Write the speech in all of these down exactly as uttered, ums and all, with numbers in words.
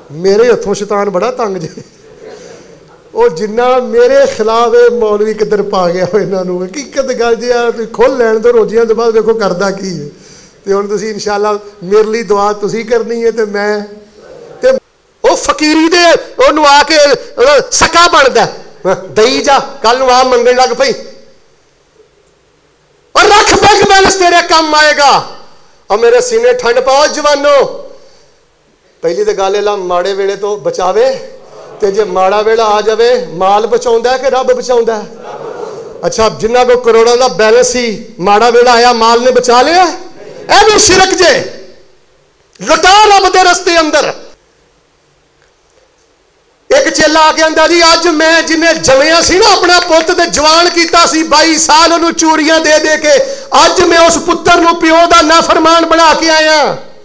میرے ہتھوں شیطان بڑا تنگ جے وہ جنہ میرے خلاف مولوی کدھر پا گیا ہو انہوں حقیقت گل جی ہے کھول لین دو روزیاں تو بعد دیکھو کردا کی ہے تو ہوں تسی انشاءاللہ میرے لیے دعا تسی کرنی ہے تو میں تے وہ فقیری دے انہوں آ کے سکا بنتا دئی جا کل نو آ منگن لگ پئی اور رکھ بینک بیلنس تیرے کم آئے گا اور میرے سینے ٹھنڈ پاؤ جوانو پہلی تو گل ہے ماڑے ویلے تو بچاوے تے جے ماڑا ویلا آ جاوے مال بچاؤندا ہے کہ رب بچاؤندا ہے اچھا جنہ کو کروڑوں دا بیلنس ہی ماڑا ویلا آیا مال نے بچا لیا اے بھی شرک جے لٹا رب دے رستے اندر ایک چیلا آ کے اندر جی اج میں جنہیں جمیا سی نا اپنا پت تے جوان کیتا سی بائی سال انہوں چوریاں دے دے کے اج میں اس پتر نو پیو دا نافرمان بنا کے آیا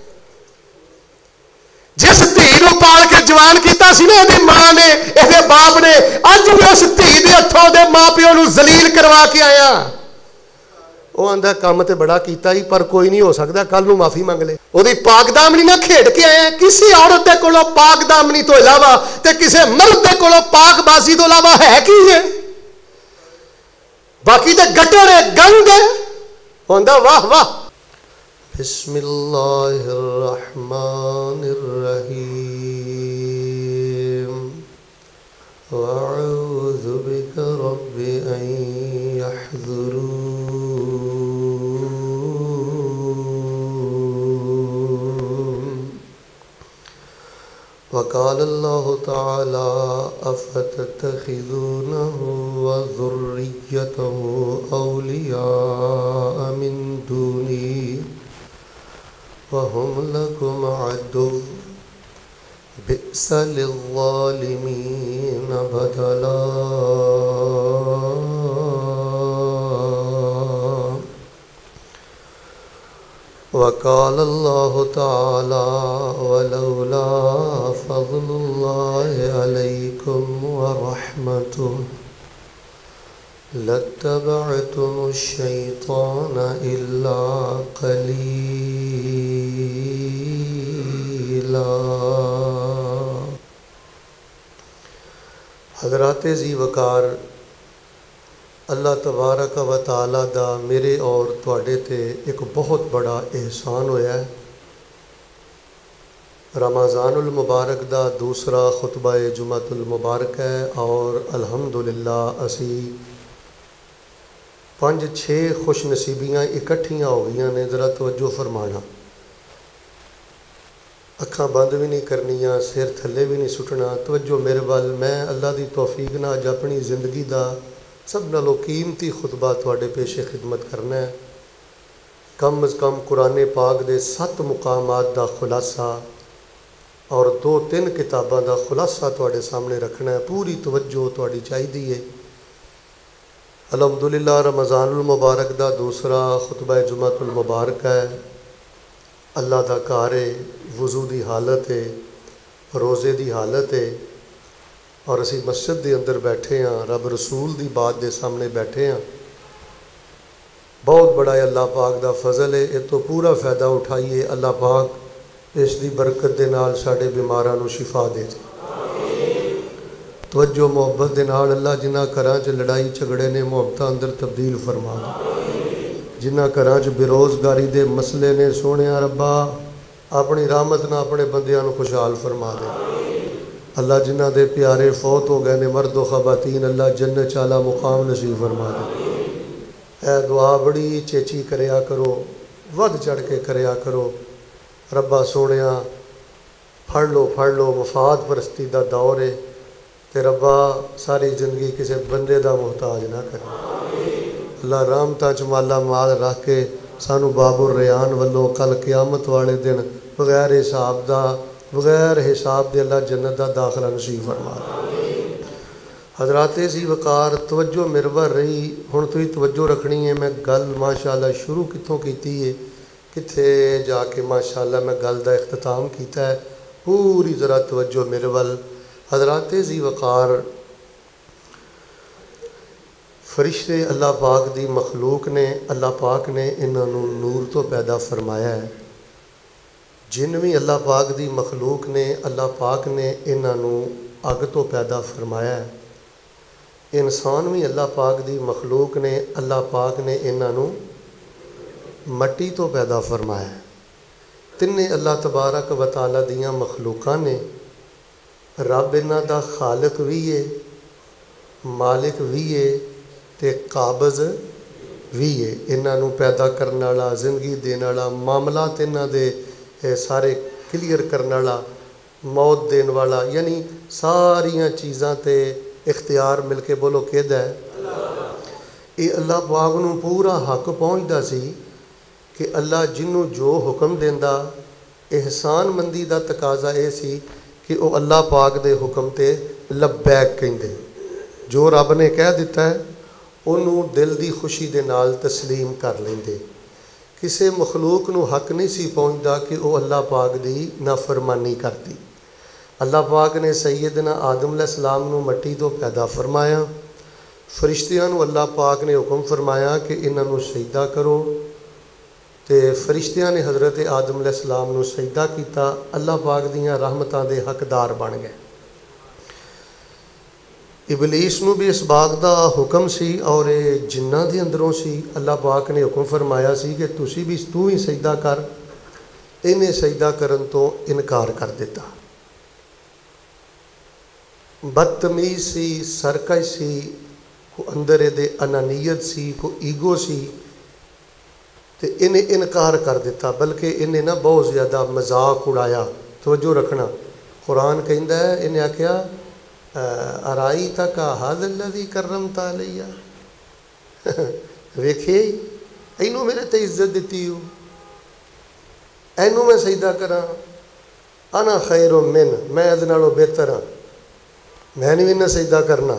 جس دھی نو پال کے جوان کیتا سی نا یہ ماں نے یہ باپ نے اج میں اس دھی دے ہتھوں دے ماں پیو نو ذلیل کروا کے آیا وہ آندا کام تے بڑا کیتا ہی پر کوئی نہیں ہو سکتا کل نو معافی مانگ لے وہ پاک دامنی نہ کھیڑ کے آیا کسی عورت دے کولو پاک دامنی تو علاوہ تے کسی مرد دے کولو پاک بازی تو علاوہ ہے کی ہے باقی تے گٹر ہے گند ہے وہ آندا واہ واہ بسم اللہ الرحمن الرحیم وَأَعُوذُ بِكَ رَبِّ أَن يَحْضُرُونِ وقال الله تعالى أفتتخذونه وذريته أولياء من دوني وهم لكم عدو بئس للظالمين بدلا وقال الله تعالى ولولا فضل الله عليكم ورحمته لاتبعتم الشيطان إلا قليلا حضرات ذی وقار اللہ تبارک و تعالی دا میرے اور تواڈے تے ایک بہت بڑا احسان ہویا ہے رمضان المبارک دا دوسرا خطبہ جمعۃ المبارک ہے اور الحمدللہ اسی پانچ چھ خوش نصیبیاں اکٹھیاں ہو گئیاں نے ذرا توجہ فرمانا اکھاں بند بھی نہیں کرنیاں سر تھلے بھی نہیں سٹنا توجہ میرے وال میں اللہ دی توفیق نہ اج اپنی زندگی دا سب نالوں قیمتی خطبہ تواڈے پیش خدمت کرنا ہے کم از کم قرآن پاک دے سات مقامات دا خلاصہ اور دو تین کتاباں دا خلاصہ تواڈے سامنے رکھنا ہے پوری توجہ تواڈی چاہیے ہے الحمدللہ رمضان المبارک دا دوسرا خطبہ جمعۃ المبارک ہے اللہ دا کار ہے وضو دی حالت ہے روزے دی حالت ہے اور اسی مسجد دے اندر بیٹھے ہیں رب رسول دی بات دے سامنے بیٹھے ہیں بہت بڑا ہے اللہ پاک دا فضل ہے یہ تو پورا فائدہ اٹھائیے اللہ پاک اس دی برکت دے نال ساڈے بیماراں نو شفا دے دے توجہ محبت دے نال اللہ جنہ گھراں چ لڑائی جھگڑے نے محبتاں اندر تبدیل فرما دے جنہ گھراں چ بے روزگاری دے مسئلے نے سونیا ربا اپنی رحمت نہ اپنے بندیاں نو خوشحال فرما دے اللہ جنہ دے پیارے فوت ہو گئے نے مرد و خواتین اللہ جنت چالا مقام نصیب فرما دے اے دعا بڑی چیچی کریا کرو ود چڑھ کے کریا کرو ربا سونیا پھڑ لو پھڑ لو مفاد پرستی دا دور ہے تے ربا ساری زندگی کسی بندے دا محتاج نہ کرے اللہ رحمتاں چ مالا مال رکھ کے سانو باب الریان والوں کل قیامت والے دن بغیر حساب دا بغیر حساب دے اللہ جنت دا داخلہ نصیب فرما دے حضرات ذی وقار توجہ مرور رہی ہن تو ہی توجہ رکھنی ہے میں گل ماشاءاللہ شروع کتوں کیتی ہے کتھے جا کے ماشاءاللہ میں گل دا اختتام کیتا ہے پوری ذرا توجہ میرے ول حضرات ذی وقار فرشتے اللہ پاک دی مخلوق نے اللہ پاک نے انہوں نور تو پیدا فرمایا ہے جن بھی اللہ پاک دی مخلوق نے اللہ پاک نے انہاں نو اگ تو پیدا فرمایا ہے، انسان بھی اللہ پاک دی مخلوق نے اللہ پاک نے انہاں نو مٹی تو پیدا فرمایا ہے۔ تینے اللہ تبارک و تعالیٰ دیاں مخلوقاں نے رب انہاں دا خالق بھی ہے، مالک بھی ہے تے قابض بھی ہے۔ انہاں نو پیدا کرنے والا، زندگی دینے والا، معاملات انہاں دے سارے کلیئر کرنے والا، موت دین والا، یعنی ساریاں چیزاں تے اختیار مل کے بولو کہدا ہے یہ اللہ پاک نو پورا حق پہنچدا سی کہ اللہ جنوں جو حکم دیندا احسان مندی دا تقاضا اے سی کہ وہ اللہ پاک دے حکم تے لبیک کہندے، جو رب نے کہہ دیتا ہے انہوں دل دی خوشی دے نال تسلیم کر لیندے۔ کسے مخلوق نو حق نہیں سی پہنچدا کہ وہ اللہ پاک دی نافرمانی کرتی۔ اللہ پاک نے سیدنا آدم علیہ السلام نو مٹی تو پیدا فرمایا، فرشتیاں نو اللہ پاک نے حکم فرمایا کہ انہاں نو سجدہ کرو، تے فرشتیاں نے حضرت آدم علیہ السلام نو سجدہ کیتا، اللہ پاک دیاں رحمتاں دے حقدار بن گئے۔ ابلیس نو بھی اس بات دا حکم سی اور جنہ دے اندروں سی، اللہ پاک نے حکم فرمایا سی کہ تسی بھی تو ہی سجدہ کر، انہیں سجدہ کرن تو انکار کر دیتا۔ بدتمیز سی، سرکش سی، کو اندر دے انانیت سی، کو ایگو سی، تے انہیں انکار کر دیتا، بلکہ انہیں نہ بہت زیادہ مذاق اڑایا۔ توجہ رکھنا، قرآن کہندا ہے انہیں آکھیا ارائی تک حد الذی کرمت علیہ، ویکھے اینوں میرے تے عزت دیتی ہو، اینوں میں سجدہ کراں، انا خیر من، میں ادھ نالوں بہتر ہاں، میں نہیں انہیں سجدہ کرنا۔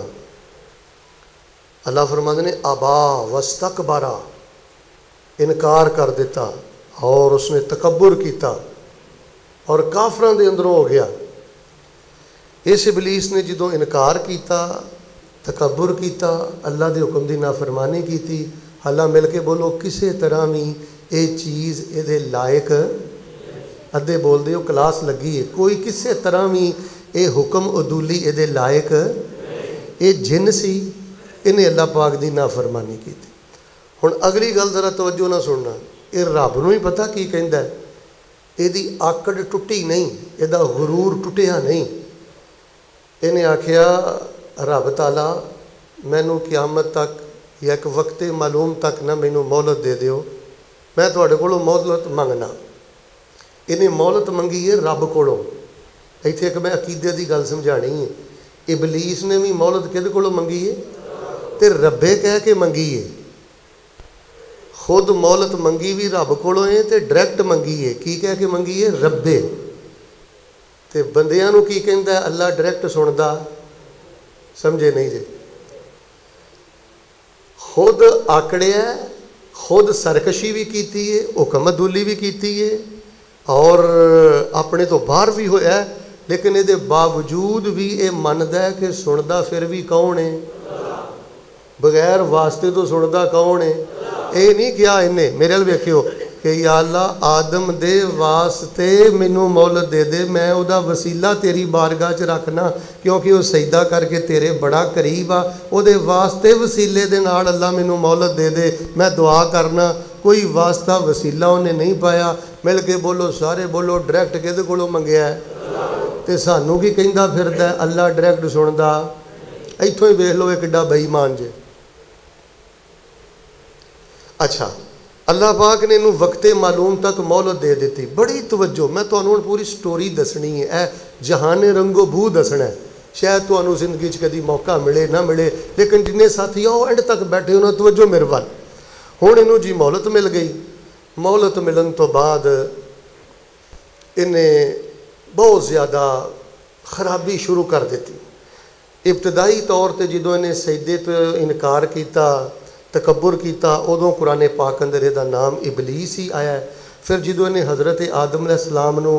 اللہ فرماندے نے ابا واستکبرا، انکار کر دیتا اور اس نے تکبر کیتا اور کافراں دے اندروں ہو گیا۔ اس ابلیس نے جدوں انکار کیتا، تکبر کیتا، اللہ دے حکم دی نافرمانی کیتی، اللہ مل کے بولو کسے طرح بھی اے چیز اے دے لائق، ادھے بول دیو کلاس لگی ہے، کوئی کسے طرح بھی اے حکم عدولی اے دے لائق، اے جن سی، انہیں اللہ پاک دی نافرمانی کیتی۔ ہن اگلی گل ذرا توجہ نہ سننا، اے رب نو ہی پتہ کی کہندا ہے، اے دی آکڑ ٹٹی نہیں، اے دا غرور ٹٹیا نہیں۔ انہیں آکھیا رب تعالیٰ مینوں قیامت تک یا ایک وقت معلوم تک نہ مینوں مہلت دے دیو، میں تواڈے کولوں مہلت منگنا۔ انہیں مہلت منگی ہے رب کولوں۔ ایتھے ایک میں عقیدے دی گل سمجھانی ہے، ابلیس نے بھی مہلت کدے کولوں منگی ہے تے ربے کہہ کے منگی ہے، خود مہلت منگی بھی رب کولوں ہے تے ڈائریکٹ منگی ہے، کی کہہ کے منگی ہے ربے۔ تے بندیاں نو کی کہندا ہے اللہ ڈائریکٹ سندا، سمجھے نہیں جی، خود آکڑیا ہے، خود سرکشی بھی کیتی ہے، حکم عدولی بھی کیتی ہے اور اپنے تو باہر بھی ہویا ہے، لیکن یہ باوجود بھی یہ مندا ہے کہ سندا پھر بھی کون ہے، بغیر واسطے تو سندا کون ہے۔ اے نہیں کیا انہیں میرے ال ویکھیو کہ یا اللہ آدم دے واسطے مینوں مہلت دے دے، میں او دا وسیلہ تیری بارگاہ چ رکھنا کیونکہ وہ سجدہ کر کے تیرے بڑا قریب آ، او دے واسطے وسیلے دے نال اللہ مینوں مہلت دے دے، میں دعا کرنا۔ کوئی واسطہ وسیلہ انہیں نہیں پایا، مل کے بولو سارے بولو ڈائریکٹ کدے کولوں منگیا ہے تے سانوں کی کہندا پھردا ہے اللہ ڈائریکٹ سندا۔ ایتھوں ہی ویکھ لو ایک کڈا بے ایمان جے۔ اچھا اللہ پاک نے انہوں وقت معلوم تک مہلت دے دیتی۔ بڑی توجہ، میں تو انہوں پوری سٹوری دسنی ہے، اے جہان رنگ و بو دسنا ہے، شاید تو انہوں زندگی چ کدی موقع ملے نہ ملے، لیکن جنہیں ساتھی آؤ اینڈ تک بیٹھے انہوں توجہ میرے وال۔ ہوں انہوں جی مہلت مل گئی، مہلت ملن تو بعد انہیں بہت زیادہ خرابی شروع کر دیتی۔ ابتدائی طور تے جدوں انہیں سجدے تو انکار کیتا، تکبر کیتا، ادوں قرآن پاک اندر دا نام ابلیس ہی آیا ہے۔ پھر جدوں انہیں حضرت آدم علیہ السلام نو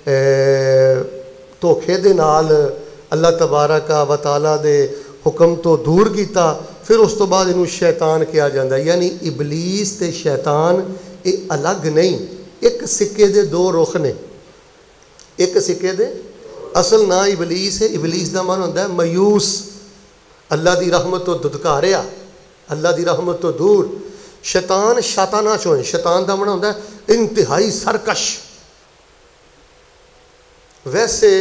دھوکھے دے نال اللہ تبارک و تعالیٰ دے حکم تو دور کیتا، پھر اس تو بعد انہوں شیطان کیا جاندہ ہے، یعنی ابلیس تے شیطان یہ الگ نہیں، ایک سکے دے دو رخ نے۔ ایک سکے دے اصل نا ابلیس ہے. ابلیس دا من ہوتا ہے مایوس, اللہ دی رحمت تو ددکاریا, اللہ دی رحمت تو دور. شیطان شیطانہ چوئیں, شیطان دا من ہوتا ہے انتہائی سرکش. ویسے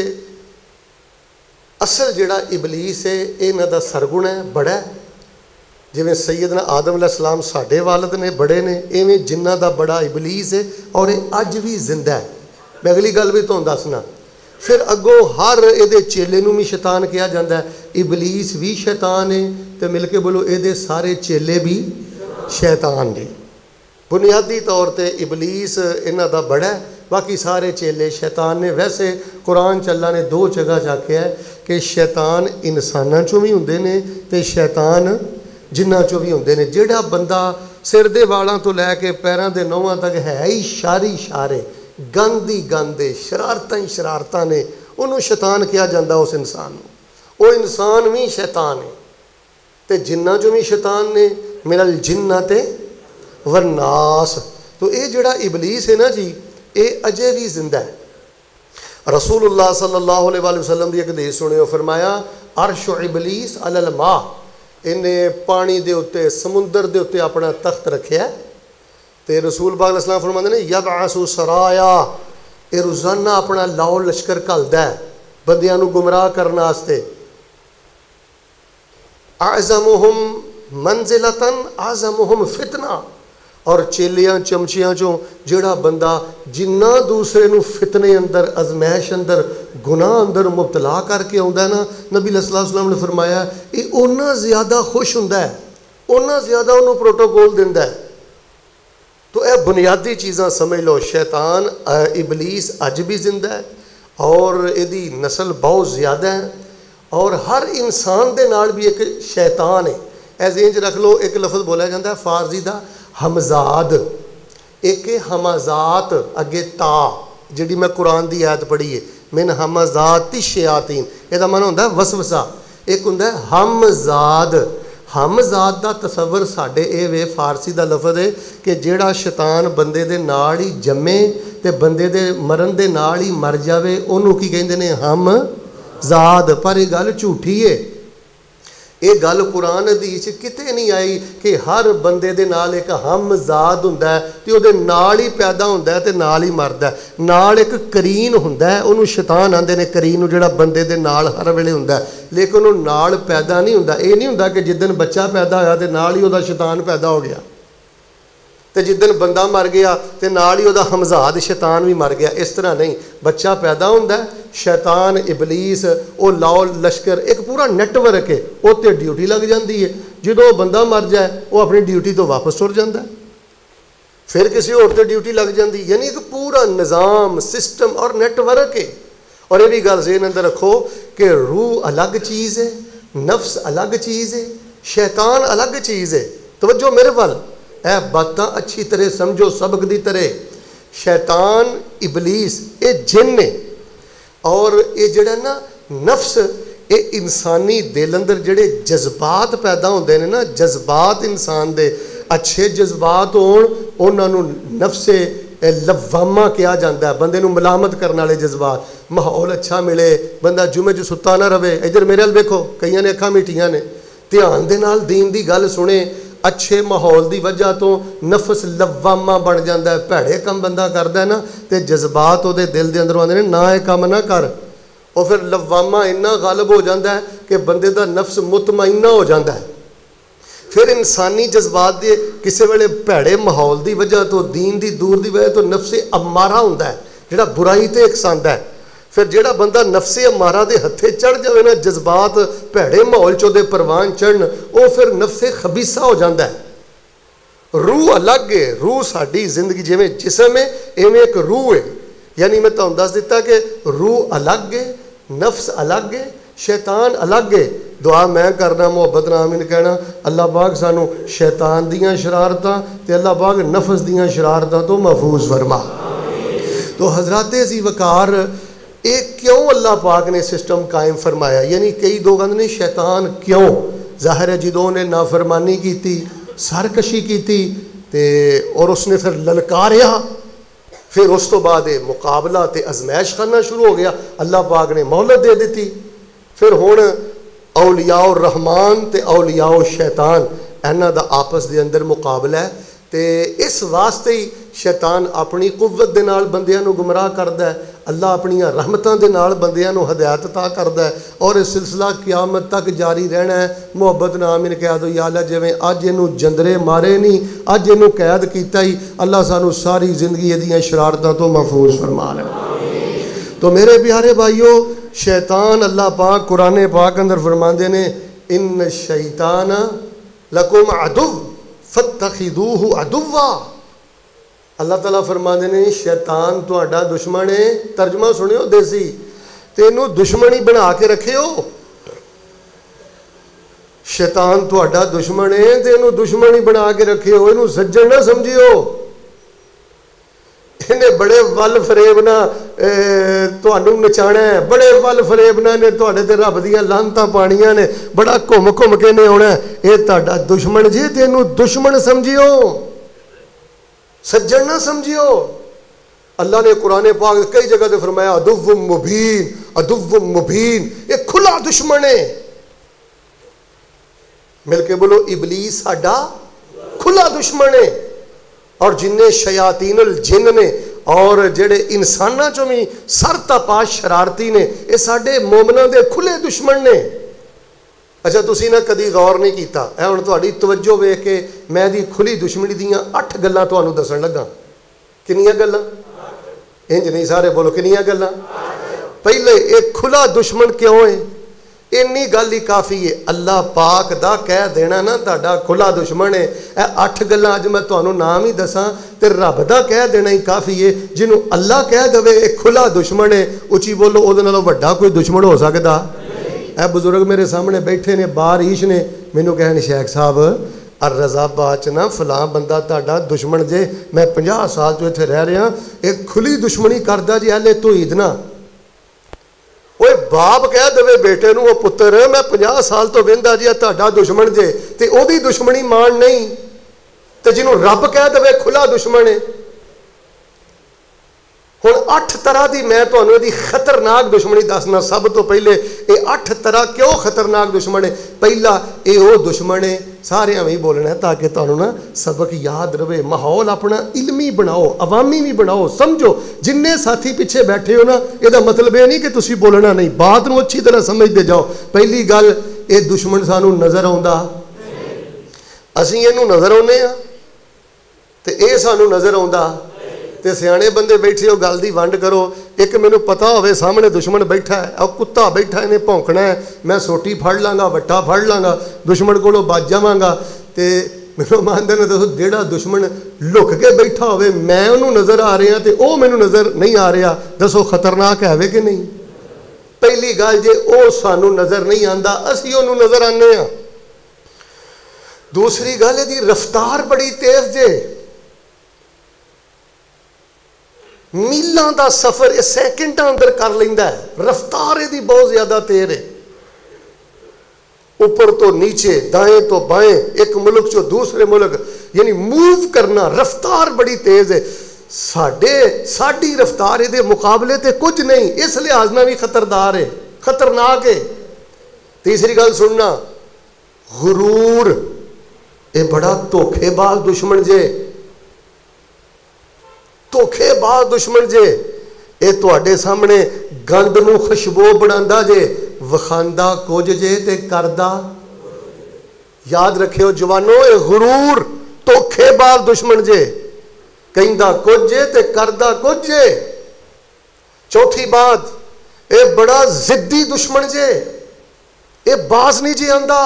اصل جڑا ابلیس ہے یہ دا سرگن ہے, بڑا ہے. جویں سیدنا آدم علیہ السلام ساڈے والد نے بڑے نے, ایویں جنہ دا بڑا ابلیس ہے اور یہ اج بھی زندہ ہے. میں اگلی گل بھی تہاڈوں دسنا. پھر اگوں ہر یہ چیلے نوں بھی شیطان کہا جاتا ہے. ابلیس بھی شیطان ہے تو مل کے بولو یہ سارے چیلے بھی شیطان نے. بنیادی طور تے ابلیس انہاں دا بڑا ہے, باقی سارے چیلے شیطان نے. ویسے قرآن چ اللہ نے دو جگہ جا کے ہے کہ شیطان انساناں چوں بھی ہوندے نے تے شیطان جنہاں چوں بھی ہوندے نے. جیڑا بندہ سر دے والاں تو لے کے پیراں دے نوہاں تک ہے ہی شاری شارے, گند ہی گند ہے, شرارتاں ہی شرارتاں نے, انہوں شیطان کیا جاندہ اس انسان نوں. وہ انسان بھی شیطان ہے تے جنہاں چوں بھی شیطان نے, من الجنۃ والناس. تو اے جڑا ابلیس ہے نا جی, اے اجے بھی زندہ ہے. رسول اللہ صلی اللہ علیہ وآلہ وسلم دی ایک حدیث سنے, فرمایا عرش ابلیس علی الماء, انہیں پانی دے اتے سمندر دے اتے اپنا تخت رکھیا ہے. تے رسول پاک علیہ السلام فرماتے ہیں یبعث سرایا, اے روزانہ اپنا لاؤ لشکر گھلدا ہے بندیاں نو گمراہ کرنا واسطے. اعظمہم منزلتاً اعظمہم فتنہ, اور چیلیاں چمچیاں چوں جڑا بندہ جنہ دوسرے نو فتنے اندر, ازمائش اندر, گناہ اندر مبتلا کر کے آندا ہے نا, نبی صلی اللہ علیہ وسلم نے فرمایا یہ اونا زیادہ خوش ہوندا ہے, اونا زیادہ انہوں پروٹوکول دیندا ہے. تو اے بنیادی چیزاں سمجھ لو, شیطان ابلیس اج بھی زندہ ہے اور ایدی نسل بہت زیادہ ہے, اور ہر انسان دے نال بھی ایک شیطان ہے. اے ذہن چ رکھ لو, ایک لفظ بولا جاتا ہے فارسی دا ہمزاد, ایک ہمزات اگے تا, جڑی میں قرآن دی آیت پڑھی ہے من ہمزات الشیاطین, یہ دا معنی ہوندا ہے وسوسہ. ایک ہوندا ہے ہمزاد. ہمزاد دا تصور ساڈے اے وے فارسی دا لفظ ہے کہ جیڑا شیطان بندے دے نال ہی جمے تے بندے دے مرن دے نال ہی مر جاوے, انہوں کی کہندے نے ہمزاد. پر یہ گل جھوٹھی ہے, یہ گل قرآن حدیث کتے نہیں آئی کہ ہر بندے دے نال ایک ہمزاد ہوندا ہے تے او دے نال ہی پیدا ہوندا ہے تے نال ہی مردا ہے. نال ایک کرین ہوندا ہے, انہوں شیطان آندے نے کرین, جڑا بندے دے نال ہر ویلے ہوندا ہے, لیکن وہ نال پیدا نہیں ہوندا. اے نہیں ہوندا کہ جدن بچہ پیدا ہویا تے نال ہی او دا شیطان پیدا ہو گیا, تے جدن بندہ مر گیا تے نال ہی او دا ہمزاد شیطان بھی مر گیا. اس طرح نہیں, بچہ پیدا ہوندا ہے, شیطان ابلیس او لاؤ لشکر ایک پورا نیٹ ورک ہے, او تے ڈیوٹی لگ جاندی ہے. جدوں بندہ مر جائے وہ اپنی ڈیوٹی تو واپس ٹر جاندا ہے, پھر کسی اور تے ڈیوٹی لگ جاندی. یعنی ایک پورا نظام سسٹم اور نیٹ ورک ہے. اور یہ بھی گل ذہن اندر رکھو کہ روح الگ چیز ہے, نفس الگ چیز ہے, شیطان الگ چیز ہے. توجہ میرے وال, اے باتاں اچھی طرح سمجھو سبق دی طرح. شیطان ابلیس اے جن نے, اور یہ جڑا نا نفس, یہ انسانی دل اندر جڑے جذبات پیدا ہوندے نے نا, جذبات انسان دے اچھے جذبات ہون, انہاں نوں نفس لوامہ کیا جاندہ ہے, بندے نوں ملامت کرنے والے جذبات. ماحول اچھا ملے, بندہ جمعے جو ستا نہ رہے, ادھر میرے ال دیکھو کئیاں نے اکھاں میٹھیاں نے, دھیان دے نال دین دی گل سنے, اچھے ماحول دی وجہ تو نفس لوامہ بن جاندہ ہے. بھڑے کم بندہ کردا ہے نا تے جذبات او دے دل دے اندر آندے نے نہ اے کم نہ کر, اور پھر لوامہ اتنا غالب ہو جاندہ ہے کہ بندے دا نفس مطمئنہ ہو جاندہ ہے. پھر انسانی جذبات دے کسے ویلے بھڑے ماحول دی وجہ تو, دین دی دور دی وجہ تو نفس امارہ ہوندا ہے جڑا برائی تے اکساندا ہے. پھر جڑا بندہ نفس امارہ دے ہتھے چڑھ جاوے نا, جذبات بھڑے ماحول چو دے پروان چڑھن, او پھر نفس خبیثہ ہو جاندہ ہے. روح الگ ہے, روح ساڈی زندگی جویں جسم ہے ایویں ایک روح ہے. یعنی میں تہاڈوں دس دیتا کہ روح الگ ہے, نفس الگ ہے, شیطان الگ ہے. دعا میں کرنا محبت نال آمین کہنا, اللہ پاک سانو شیطان دیاں شرارتاں تے اللہ پاک نفس دیاں شرارتاں تو محفوظ فرما. تو حضرات ذی وقار, ایک کیوں اللہ پاک نے سسٹم قائم فرمایا؟ یعنی کئی دو گند نے شیطان کیوں, ظاہر ہے جدوں نے نافرمانی کی تھی, سرکشی کی تھی تے اور اس نے پھر للکاریا پھر اس تو بعد یہ مقابلہ تے ازمائش کرنا شروع ہو گیا. اللہ پاک نے مہلت دے دیتی. پھر ہن اولیاء الرحمان تے اولیاء الشیطان انہاں دا آپس دے اندر مقابلہ ہے. تے اس واسطے ہی شیطان اپنی قوت دے نال بندیاں نو گمراہ کردا ہے. اللہ اپنی رحمتاں دے نال بندیاں نو ہدایت عطا کردا ہے. اور یہ سلسلہ قیامت تک جاری رہنا ہے. محبت نال آمین کہہ دو یا اللہ جویں اج اینو جندرے مارے نہیں, اج اینو قید کیتا ہی, اللہ سانو ساری زندگی دیاں شرارتاں تو محفوظ فرما لے. تو میرے پیارے بھائیو, شیطان اللہ پاک قرآن پاک اندر فرماندے نے ان الشیطان لکم عدو فاتخذوہ عدوا. اللہ تعالیٰ فرماندے نے شیطان تہاڈا دشمن ہے. ترجمہ سنیو دیسی, تینوں دشمنی بنا کے رکھے ہو. شیطان تہاڈا دشمن ہے, تینوں دشمنی بنا کے رکھے ہو. اینوں سجن نہ سمجھیو. انہیں بڑے ول فریب نہ تہانوں نچانا ہے, بڑے ول فریب نہ نے تہاڈے تے رب دیاں لعنتاں پانیاں نے, بڑا گھم گھم کے نے ہونا. اے تہاڈا دشمن جی, تینوں دشمن سمجھیو, سجن نہ سمجھیو. اللہ نے قرآن پاک کئی جگہ تے فرمایا عدو مبین, عدو مبین, یہ کھلا دشمن ہے. مل کے بولو ابلیس ساڈا کھلا دشمن ہے. اور جنہیں شیاطین الجن نے اور جڑے انساناں چوں بھی سر تپا شرارتی نے, یہ ساڈے مومناں دے کھلے دشمن نے. اچھا تسی نہ کدی غور نہیں کیتا, اے ہن تہاڈی توجہ ویکھ کے میں دی کھلی دشمنی دیاں اٹھ گلاں تہانوں دسن لگا. کنیاں گلاں؟ انج نہیں سارے بولو کنیاں گلاں. پہلے ایک کھلا دشمن کیوں ہے؟ اینی گل ہی کافی ہے. اللہ پاک دا کہہ دینا نا تہاڈا کھلا دشمن ہے, اے اٹھ گلاں اج میں تہانوں نام ہی دساں تے رب دا کہہ دینا ہی کافی ہے. جنوں اللہ کہہ دے اے کھلا دشمن ہے, اچھی بولو او دے نالوں وڈا کوئی دشمن ہو سکدا؟ اے بزرگ میرے سامنے بیٹھے نے باریش نے, مینوں کہن شیخ صاحب الرضا باچ نا فلاں بندہ تہاڈا دشمن جے, میں پنجاہ سال تو اتنے رہ رہا, ایک کھلی دشمنی کردا جی اہل توحید نا. اوے باپ کہہ دے بیٹے نو, او پتر میں پنجاہ سال تو ویندا جی تہاڈا دشمن جے, تے او دی دشمنی مان نہیں, تے جنوں رب کہہ دے کھلا دشمن ہے. ہن اٹھ طرح دی میں تہانوں دی خطرناک دشمنی دسنا. سب تو پہلے اے اٹھ طرح کیوں خطرناک دشمن ہے؟ پہلا اے او دشمن ہے, سارے ہی بولنا ہے تاکہ تہانوں نا سبق یاد رہے. ماحول اپنا علمی بناؤ, عوامی بھی بناؤ, سمجھو. جننے ساتھی پیچھے بیٹھے ہو نا, یہ مطلب یہ نہیں کہ تسی بولنا نہیں, بات نو اچھی طرح سمجھتے جاؤ. پہلی گل, اے دشمن سانو نظر آوندا, اسی اینو نظر آنے ہاں تے اے سانو نظر آوندا. تے سیانے بندے بیٹھے ہو گل دی ونڈ کرو. ایک مینوں پتا ہوئے سامنے دشمن بیٹھا ہے, او کتا بیٹھا ہے, انہیں بھونکنا ہے, میں سوٹی پھڑ لاں گا, وٹا پھڑ لاں گا, دشمن کولوں بچ جاواں گا. تے مینوں ماندے نے دسو جیڑا دشمن لک کے بیٹھا ہوئے, میں انہوں نظر آ رہا تے او مینوں نظر نہیں آ رہا, دسو خطرناک ہے کہ نہیں؟ پہلی گل جے او سانو نظر نہیں آندا, اسی انہوں نظر آنے ہاں. دوسری گل دی رفتار بڑی تیز جے, میلاں دا سفر اس سیکنڈاں اندر کر لیندا ہے. رفتار دی بہت زیادہ تیز ہے, اوپر تو نیچے, دائیں تو بائیں, ایک ملک چو دوسرے ملک, یعنی موو کرنا, رفتار بڑی تیز ہے. ساڈے ساڈی رفتار دے مقابلے تے کچھ نہیں, اس لحاظ نہ بھی خطردار ہے, خطرناک ہے. تیسری گل سننا, غرور, اے بڑا دھوکھے باز دشمن جے, دھوکھے باز دشمن جے. اے تواڈے سامنے گند نو خوشبو بناندہ جے, وخاندہ کچھ جے تے کردہ. یاد رکھیو جوانو, اے غرور دھوکھے باز دشمن جے, کہندہ کچھ جے تے کردہ کچھ جے. چوتھی بات, اے بڑا ضدی دشمن جے, اے باز نہیں جے آندا.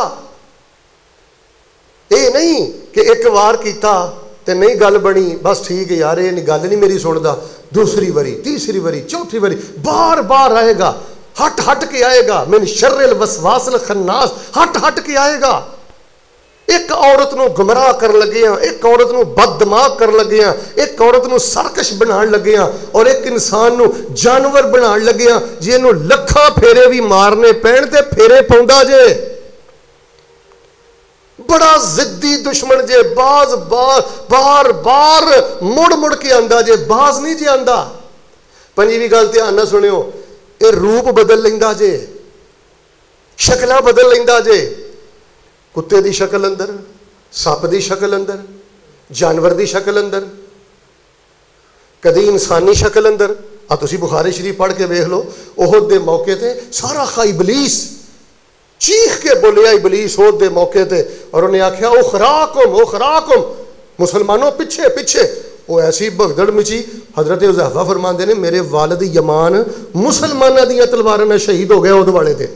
اے نہیں کہ ایک وار کیتا تے نہیں گل بنی, بس ٹھیک ہے یار, یہ گل نہیں میری سندا, دوسری واری, تیسری واری, چوتھی واری, بار بار آئے گا, ہٹ ہٹ کے آئے گا. من شر الوسواس الخناس, ہٹ ہٹ کے آئے گا. ایک عورت نو گمراہ کر لگے ہیں, ایک عورت نو بد دماغ کر لگے ہیں, ایک عورت نو سرکش بنان لگے ہیں, اور ایک انسان نو جانور بنان لگے ہیں. جی نو لکھاں پھیرے بھی مارنے پین تے پھیرے پوندا جے. بڑا ضدی دشمن جے، باز بار بار بار مڑ مڑ کے آندا جے، باز نہیں جے آندا۔ پنجویں گل دھیان نہ سنیو، اے روپ بدل لیندا جے، شکلاں بدل لیندا جے، کتے دی شکل اندر، سپ دی شکل اندر، جانور دی شکل اندر، کدی انسانی شکل اندر۔ آ تسی بخاری شریف پڑھ کے ویکھ لو، احد دے موقع تے سارا خا ابلیس چیخ کے بولیا، ابلیس احد دے موقع تے، اور انہیں آکھیا اخراکم اخراکم، مسلمانوں پیچھے پیچھے۔ وہ ایسی بھگدڑ مچی، حضرت حذیفہ فرماندے نے میرے والد یمان مسلماناں دیاں تلواراں نال شہید ہو گئے احد والے دن۔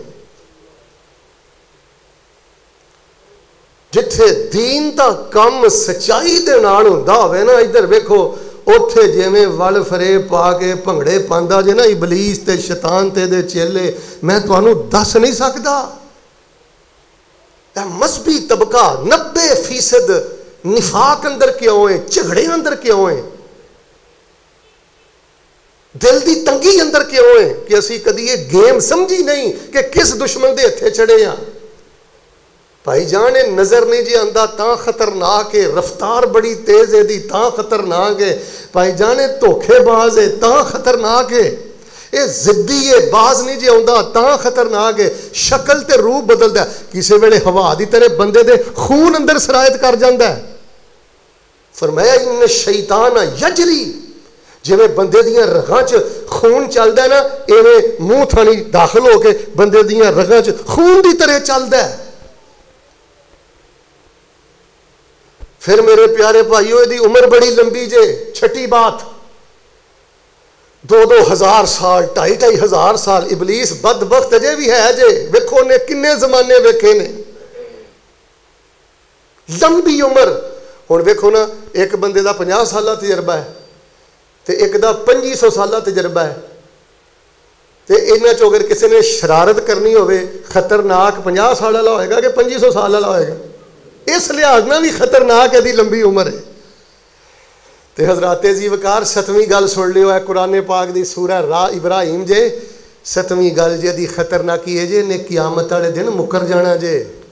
جتھے دین دا کم سچائی دے نال ہوندا ہوے نا، ادھر ویکھو اوتھے جویں ول فریب پا کے بھنگڑے پاندا جے نا ابلیس تے شیطان تے دے چیلے، میں تانوں دس نہیں سکدا۔ اے مذہبی طبقہ نبے فیصد نفاق اندر کیوں ہے، جھگڑے اندر کیوں ہے، دل دی تنگی اندر کیوں ہے کہ اسی کدی یہ گیم سمجھی نہیں کہ کس دشمن دے ہتھے چڑھے ہاں۔ بھائی جان نظر نہیں جی آندا تاں خطرناک ہے، رفتار بڑی تیز ہے دی تاں خطرناک ہے، بھائی جان دھوکھے باز ہے تاں خطرناک ہے، اے ضدی ہے باز نہیں جی آندا تاں خطرناک ہے، شکل تے روپ بدلدا ہے، کسی ویلے ہوا دی طرح بندے دے خون اندر سرایت کر جاندا ہے۔ فرمایا ان شیطان یجری، جویں بندے دیاں رگاں چ خون چلدا ہے نا، ایویں منہ تھانی داخل ہو کے بندے دیاں رگاں چ خون دی طرح چلدا ہے۔ پھر میرے پیارے بھائیو دی عمر بڑی لمبی جے، چھٹی بات، دو دو ہزار سال، ٹائی ٹائی ہزار سال۔ ابلیس بدبخت اجے بھی ہے جے، ویکھو نے کنے زمانے ویکھے نے، لمبی عمر۔ ہن ویکھو نا، ایک بندے دا پنجاہ سالہ تجربہ ہے تے ایک دا پنجی سو سالہ تجربہ ہے، تے انہاں چوں اگر کسی نے شرارت کرنی ہوئے خطرناک پنجاہ سال والا ہوئے گا کہ پنجی سو سال والا ہوئے گا؟ اس لحاظ نہ بھی خطرناک ہے دی لمبی عمر ہے۔ تے حضرات جی وقار ستویں گل سن لیو ہے قرآن پاک دی سورہ را ابراہیم جے، ستویں گل جے دی خطرناکی ہے جے، نے قیامت والے دن مکر جانا جے،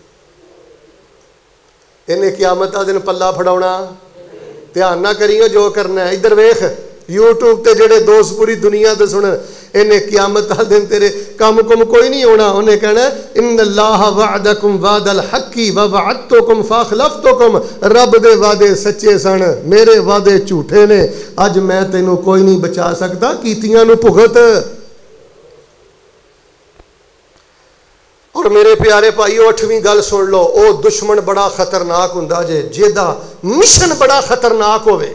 انہیں قیامت والے دن پلہ پھڑاونا، دھیان نہ کریو جو کرنا ہے۔ ادھر ویکھ یوٹیوب تے جڑے دوست پوری دنیا تے سن، انہیں قیامت والے دن تیرے کام کم کوئی نہیں ہونا، انہیں کہنا ان اللہ وعدکم وعد الحق ووعدتکم فاخلفتکم، رب دے وعدے سچے سن، میرے وعدے جھوٹے نے، اج میں تینوں کوئی نہیں بچا سکتا، کیتیاں نو بھگت۔ اور میرے پیارے بھائیو اٹھویں گل سن لو، او دشمن بڑا خطرناک ہوندا جے جیدا مشن بڑا خطرناک ہوئے،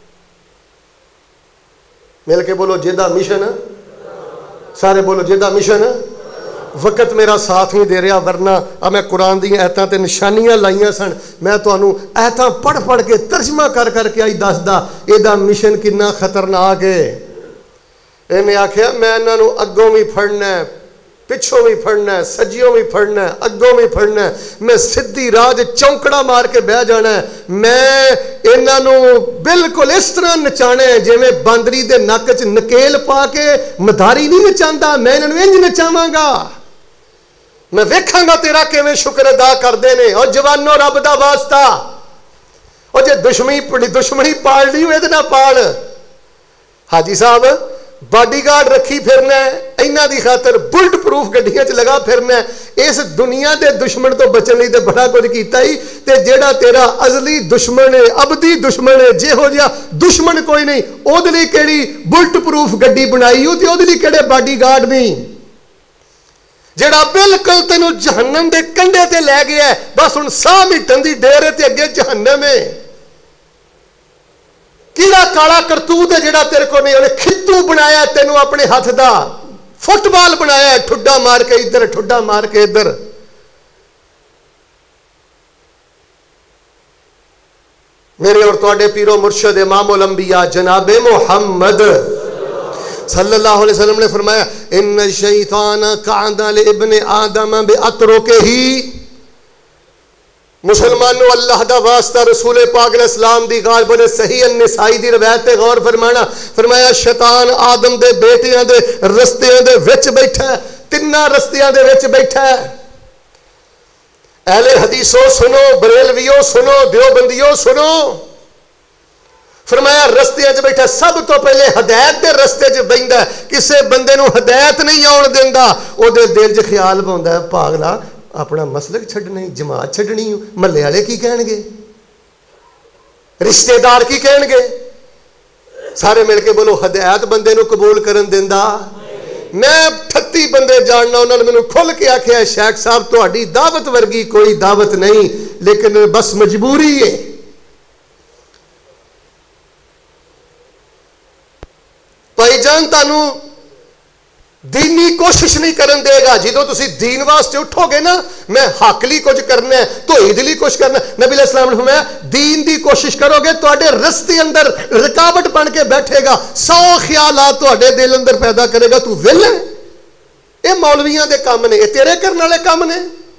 مل کے بولو جیدا مشن، سارے بولو جیدا مشن۔ وقت میرا ساتھ نہیں دے رہا، ورنہ اب میں قرآن دی ایتاں تے نشانیاں لائیاں سن، میں تانوں ایتاں پڑھ پڑھ کے ترجمہ کر کر کے آئی دسدا ایدا مشن کنا خطرناک ہے۔ انہیں آکھیا میں انہاں نوں اگوں بھی پھڑنا ہے، پچھوں بھی پھڑنا ہے، سجیوں بھی پھڑنا ہے، اگوں بھی پھڑنا ہے، میں سدھی راہ چونکڑا مار کے بہ جانا ہے، میں انہاں نوں بالکل اس طرح نچانا ہے جویں باندری دے نک چ نکیل پا کے مداری نہیں نچاندا، میں انہاں نوں انج نچاواں گا، میں ویکھاں گا تیرا کیویں شکر ادا کردے نے۔ اور جوانو رب دا واسطہ، اور جے دشمنی دشمنی پال لی ہوئے تے نہ پال، حاجی صاحب باڈی گارڈ رکھی پھرنا ہے، اینا دی خاطر بلٹ پروف گڈیاں چ لگا پھرنا ہے، اس دنیا دے دشمن تو بچن لئی تے بڑا کچھ کیتا ہی، تے جیڑا تیرا ازلی دشمن ہے، ابدی دشمن ہے، جے ہو جا دشمن کوئی نہیں، او دے لئی کیڑی بلٹ پروف گڈی بنائی ہو تے او دے لئی کیڑے باڈی گارڈ نہیں، جیڑا بالکل تینوں جہنم دے کنڈے تے لے گیا ہے، بس ہن ساہ مٹن دی ڈیر تے اگے جہنم ہے۔ کیڑا کالا کرتوت ہے جڑا تیرے کو نہیں، انہیں کھتو بنایا تینوں اپنے ہاتھ دا، فٹ بال بنایا ہے، ٹھڈا مار کے ادھر ٹھڈا مار کے ادھر۔ میرے اور تواڈے پیرو مرشد امام الانبیاء جناب محمد صلی اللہ علیہ وسلم نے فرمایا ان الشیطان قعد لابن آدم بأطرقہ، مسلمانوں اللہ دا واسطہ رسول پاک علیہ السلام دی غالب نے صحیح النسائی دی روایت تے غور فرمانا، فرمایا شیطان آدم دے بیٹیاں دے رستیاں دے وچ بیٹھا ہے، تیناں رستیاں دے وچ بیٹھا ہے، اہل حدیثوں سنو، بریلویوں سنو، دیوبندیوں سنو، فرمایا رستے چ بیٹھا سب تو پہلے ہدایت دے رستے چ بہندا ہے، کسے بندے نو ہدایت نہیں آن دیندا، او دے دل چ خیال پاوندا ہے پاگلا اپنا مسلک چھڈنا ہی، جماعت چھڈنی، محلے والے کی کہن گے، رشتے دار کی کہن گے؟ سارے مل کے بولو ہدایت بندے نو قبول کرن دیندا۔ میں اٹھتی بندے جاننا، انہوں نے مینوں کھل کے آکھیا شیخ صاحب تہاڈی دعوت ورگی کوئی دعوت نہیں، لیکن بس مجبوری ہے۔ بھائی جان تانوں دینی کوشش نہیں کرن دے گا، جدوں تسی دین واسطے اٹھو گے نا، میں حق لی کچھ کرنا ہے، توحید لی کچھ کرنا ہے، نبی علیہ السلام نے فرمایا دین دی کوشش کرو گے تواڈے رستے اندر رکاوٹ بن کے بیٹھے گا، سو خیالات تواڈے دل اندر پیدا کرے گا، تو ویلا ہے، یہ مولویاں دے کام نے، یہ تیرے کرنے والے کام نے۔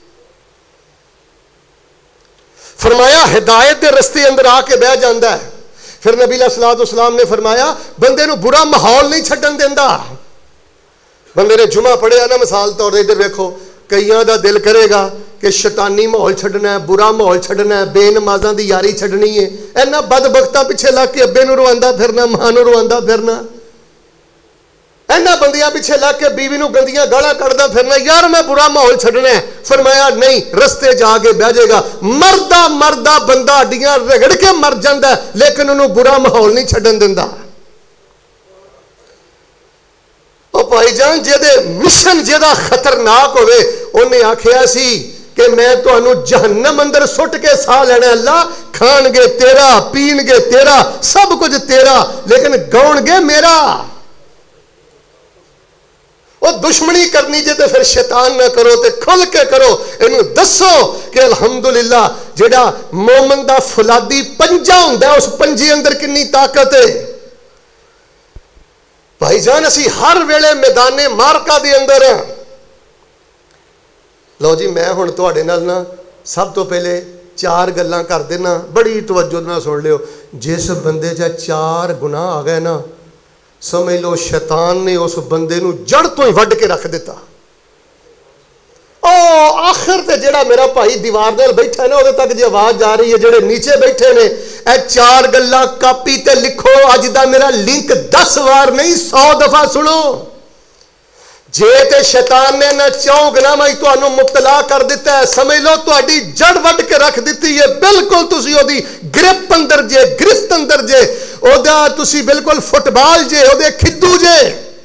فرمایا ہدایت دے رستے اندر آ کے بیٹھ جاندا ہے۔ پھر نبی علیہ الصلوۃ والسلام نے فرمایا بندے نو برا ماحول نہیں چھڈن دیندا۔ بندے نے جمعہ پڑھیا نا، مثال طور ادھر ویکھو، کئیاں دا دل کرے گا کہ شیطانی ماحول چھڈنا ہے، برا ماحول چھڈنا ہے، بے نمازاں دی یاری چھڈنی ہے، اینا بدبختاں پیچھے لگ کے ابے نو رواندا پھرنا، ماں نو رواندا پھرنا، اینا بندیاں پیچھے لگ کے بیوی نو گندیاں گالاں کڈدا پھرنا، یار میں برا ماحول چھڈنا ہے۔ فرمایا نہیں، رستے جا کے بیٹھ جائے گا، مردہ مردہ بندہ ہڈیاں رگڑ کے مر جاندا ہے، لیکن انہوں برا ماحول نہیں چھڈن دیندا۔ او بھائی جان جہدے مشن جہدا خطرناک ہوئے، انہیں آکھیا سی کہ میں تانوں جہنم اندر سٹ کے سا لینا، اللہ کھان گے تیرا، پین گے تیرا، سب کچھ تیرا، لیکن گاؤن گے میرا۔ وہ دشمنی کرنی جے تے پھر شیطان نہ کرو تے کھل کے کرو، انہوں دسو کہ الحمدللہ جڑا مومن دا فولادی پنجا ہوندا ہے، اس پنجے اندر کنی طاقت ہے۔ بھائی جان اسی ہر ویلے میدان مارکا دے اندر ہیں۔ لو جی میں ہن تواڈے نال نا سب تو پہلے چار گلاں کر دینا، بڑی توجہ نال سن لیو۔ جس بندے چ چار گناہ آ گئے نا، سمجھ لو شیطان نے اس بندے نو جڑ تو ہی وڈ کے رکھ دیتا۔ او آخر تے جڑا میرا بھائی دیوار دل بیٹھا ہے نا، وہ تک جی آواز جا رہی ہے، جڑے نیچے بیٹھے نے اے چار گلاں کاپی تے لکھو، اج دا میرا لنک دس وار نہیں سو دفعہ سنو۔ جے تے شیطان نے نہ چوں گناہ تانوں مبتلا کر دیتا ہے، سمجھ لو تہاڈی جڑ وڈ کے رکھ دیتی ہے، بالکل تسی او دی گرپ اندر جے، گرفت اندر جے، او دا تسی بالکل فٹ بال جے، او دے کھدو جے،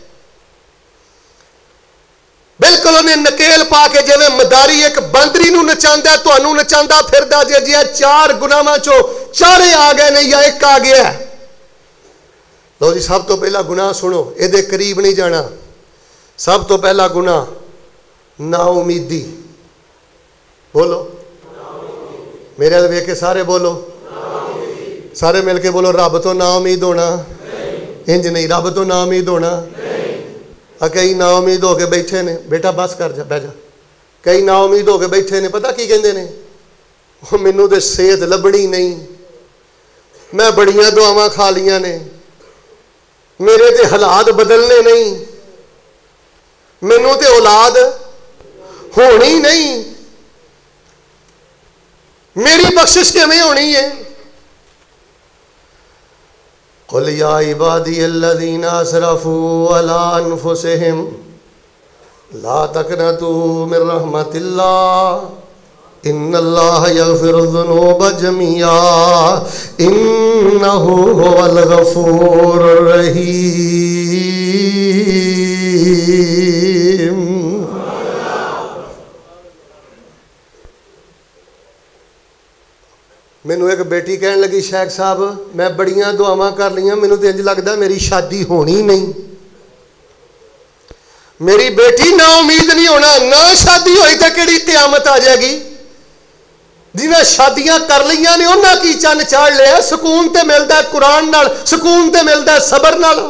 بالکل انہیں نکیل پا کے جی مداری ایک باندری نو نچاندا ہے، تانوں نچاندا پھردا جے جی چار گناہاں چوں چارے آ گئے نے یا ایک آ گیا ہے۔ لو جی سب تو پہلا گناہ سنو، اے دے قریب نہیں جانا۔ سب تو پہلا گناہ نا امیدی، بولو میرے ویکھ کے سارے بولو، سارے مل کے بولو رب تو نا امید ہونا، انج نہیں، رب تو نا امید ہونا۔ کئی نا امید ہو کے بیٹھے نے، بیٹا بس کر جا بہ جا، کئی نا امید ہو کے بیٹھے نے، پتہ کی کہندے نے، مینوں تے صحت لبنی نہیں، میں بڑیاں دعاواں کھا لیاں نے، میرے تے حالات بدلنے نہیں، مینوں تے اولاد ہونی نہیں، میری بخشش کیویں ہونی ہے؟ قل یا عبادی الذین اسرفوا علی انفسہم لا تقنطوا من رحمت اللہ ان اللہ یغفر الذنوب جميعا انہ هو الغفور الرحیم۔ مینوں ایک بیٹی کہن لگی شیخ صاحب میں بڑیاں دعاواں کر لیاں، مینوں تے انج لگدا میری شادی ہونی نہیں۔ میری بیٹی نا امید نہیں ہونا، نہ شادی ہوئی تے کیڑی قیامت آ جائے گی؟ جنہیں شادیاں کر لیاں نے انہاں کی چن چاڑ لیا، سکون تے ملدا ہے قرآن نال، سکون تے ملدا ہے صبر نال،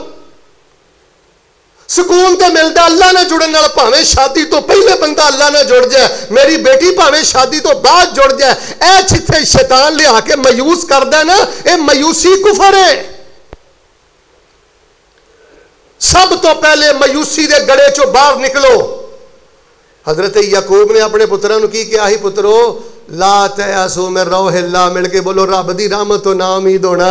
سکون تے ملدا اللہ نہ جڑن نال، بھاویں شادی تو پہلے بندہ اللہ نہ جڑ جائے، میری بیٹی بھاویں شادی تو بعد جڑ جائے، اے جتھے شیطان لیا کے مایوس کردا ہے نا، اے مایوسی کفر ہے۔ سب تو پہلے مایوسی دے گڑے چوں باہر نکلو۔ حضرت یعقوب نے اپنے پتروں کی کیا ہی پترو لا تیاسو من روح اللہ، مل کے بولو رب دی رحمت تو نا امید ہونا۔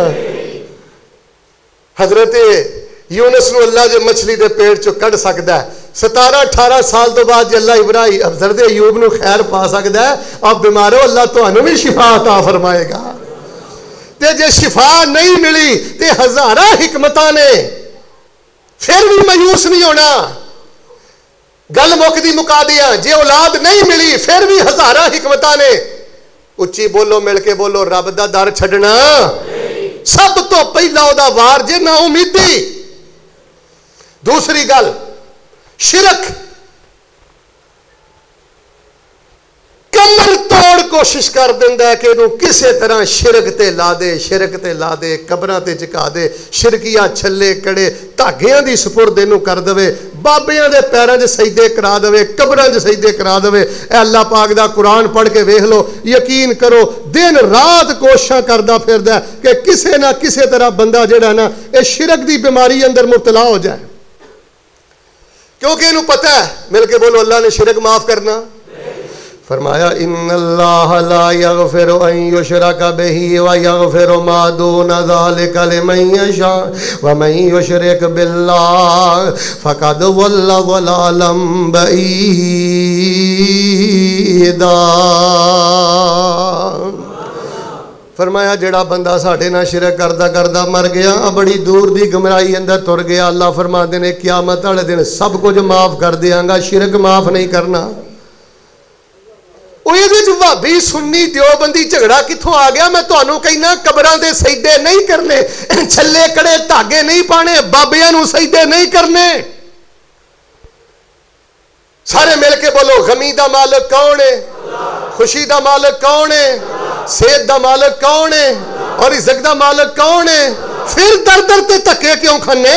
حضرت یونس نو اللہ جو مچھلی دے پیٹ چو کڑ سکتا ہے، ستارہ اٹھارہ سال تو بعد اللہ ابراہیم حضرت ایوب نو خیر پا سکتا ہے، اب بیمارو اللہ تو انہوں بھی شفا عطا فرمائے گا۔ تے جے شفا نہیں ملی تے ہزارہ حکمتاں نے، پھر بھی مایوس نہیں ہونا۔ گل مکدی مکا دیا، جے اولاد نہیں ملی پھر بھی ہزارہ حکمتاں نے۔ اچھی بولو، مل کے بولو، رب دا در چھڈنا سب تو پہلا او دا وار جے نا امیدی۔ دوسری گل شرک، کمر توڑ کوشش کر دیندا ہے کہ انہوں کسے طرح شرک تے لا دے، شرک تے لا دے، قبراں تے چکا دے، شرکیاں چھلے کڑے دھاگیاں دی سپرد اینوں کر دے، بابیاں دے پیراں وچ سجدے کرا دے، قبراں وچ سجدے کرا دے۔ اے اللہ پاک دا قرآن پڑھ کے ویکھ لو، یقین کرو دن رات کوششاں کردا پھردا ہے کہ کسے نہ کسے طرح بندہ جڑا نا اے شرک دی بیماری اندر مبتلا ہو جائے، کیونکہ انہوں پتہ ہے۔ مل کے بولو اللہ نے شرک معاف کرنا۔ فرمایا ان اللہ لا یغفر ان یشرک بہ ویغفر ما دون ذلک لمن یشاء ومن یشرک باللہ فقد ضل ضلالا بعیدا۔ فرمایا جڑا بندہ ساڈے نال شرک کردا کردا مر گیا، بڑی دور دی گمراہی اندر تر گیا، اللہ فرماندے نے قیامت والے دن سب کچھ معاف کر دیاں گا، شرک معاف نہیں کرنا۔ بھابی سنی دیوبندی جھگڑا کتوں آ گیا؟ میں تمہوں کہنا قبراں دے سجدے نہیں کرنے، چھلے کڑے دھاگے نہیں پانے، بابیاں نو سجدے نہیں کرنے۔ سارے مل کے بولو غمی دا مالک کون ہے؟ خوشی دا مالک کون ہے؟ صحت دا مالک کون ہے؟ اور رزق دا مالک کون ہے؟ پھر در در تے تکے کیوں کھنے؟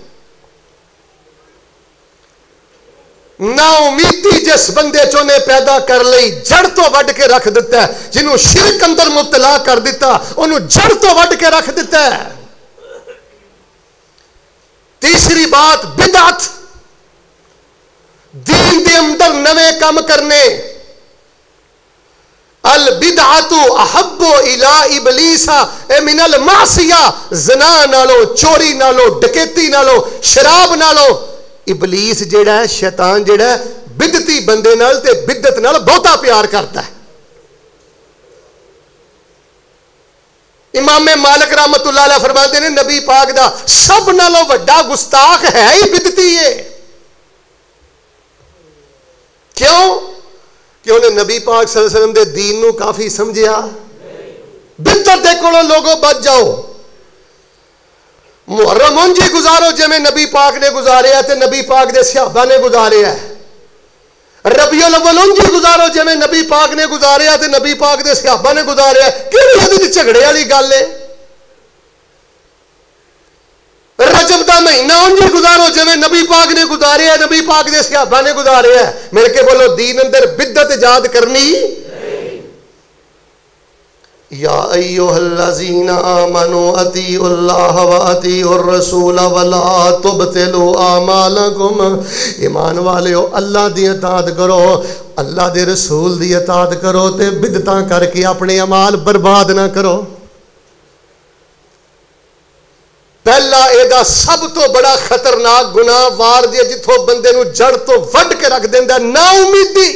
نا امیدی جس بندے چونے پیدا کر لئی جڑ تو وڈ کے رکھ دیتا ہے، جنہوں شرک اندر مبتلا کر دیتا انہوں جڑ تو وڈ کے رکھ دیتا ہے۔ تیسری بات بدعت، دین دے اندر نوے کام کرنے۔ البدعت احب الی ابلیس من المعصیہ، زنا نالو، چوری نالو، ڈکیتی نالو، شراب نالو ابلیس جیڑا ہے، شیطان جیڑا ہے، بدتی بندے نال تے بدت نال بہتا پیار کرتا ہے۔ امام مالک رحمت اللہ علیہ فرماتے ہیں نبی پاک دا سب نالوں وڈا گستاخ ہے ہی بدتی ہے۔ کیوں؟ کہ انہیں نبی پاک صلی اللہ علیہ وسلم دے دین نو کافی سمجھیا۔ بدت دے کولوں لوگوں بچ جاؤ۔ محرم انجی گزارو جے میں نبی پاک نے گزارے ہے تے نبی پاک دے صحابہ نے گزارے ہے۔ ربیع الاول انجی گزارو جے میں نبی پاک نے گزارے ہے تے نبی پاک دے صحابہ نے گزارے ہے۔ کیوں یہ دی جھگڑے والی گل ہے؟ رجب دا مہینہ انجی گزارو جے میں نبی پاک نے گزارے ہے، نبی پاک دے صحابہ نے گزارے ہے۔ مل کے بولو دین اندر بدت ایجاد کرنی۔ یا ایھا الذین آمنوا اطیعوا اللہ واطیعوا الرسول ولا تبطلوا اعمالکم۔ ایمان والےو اللہ دی اطاعت کرو، اللہ دے رسول دی اطاعت کرو تے بدعتاں کر کے اپنے اعمال برباد نہ کرو۔ پہلا ایدا سب تو بڑا خطرناک گناہ وار دی جتھوں بندے نو جڑ تو وڈ کے رکھ دیندا نا امیدی۔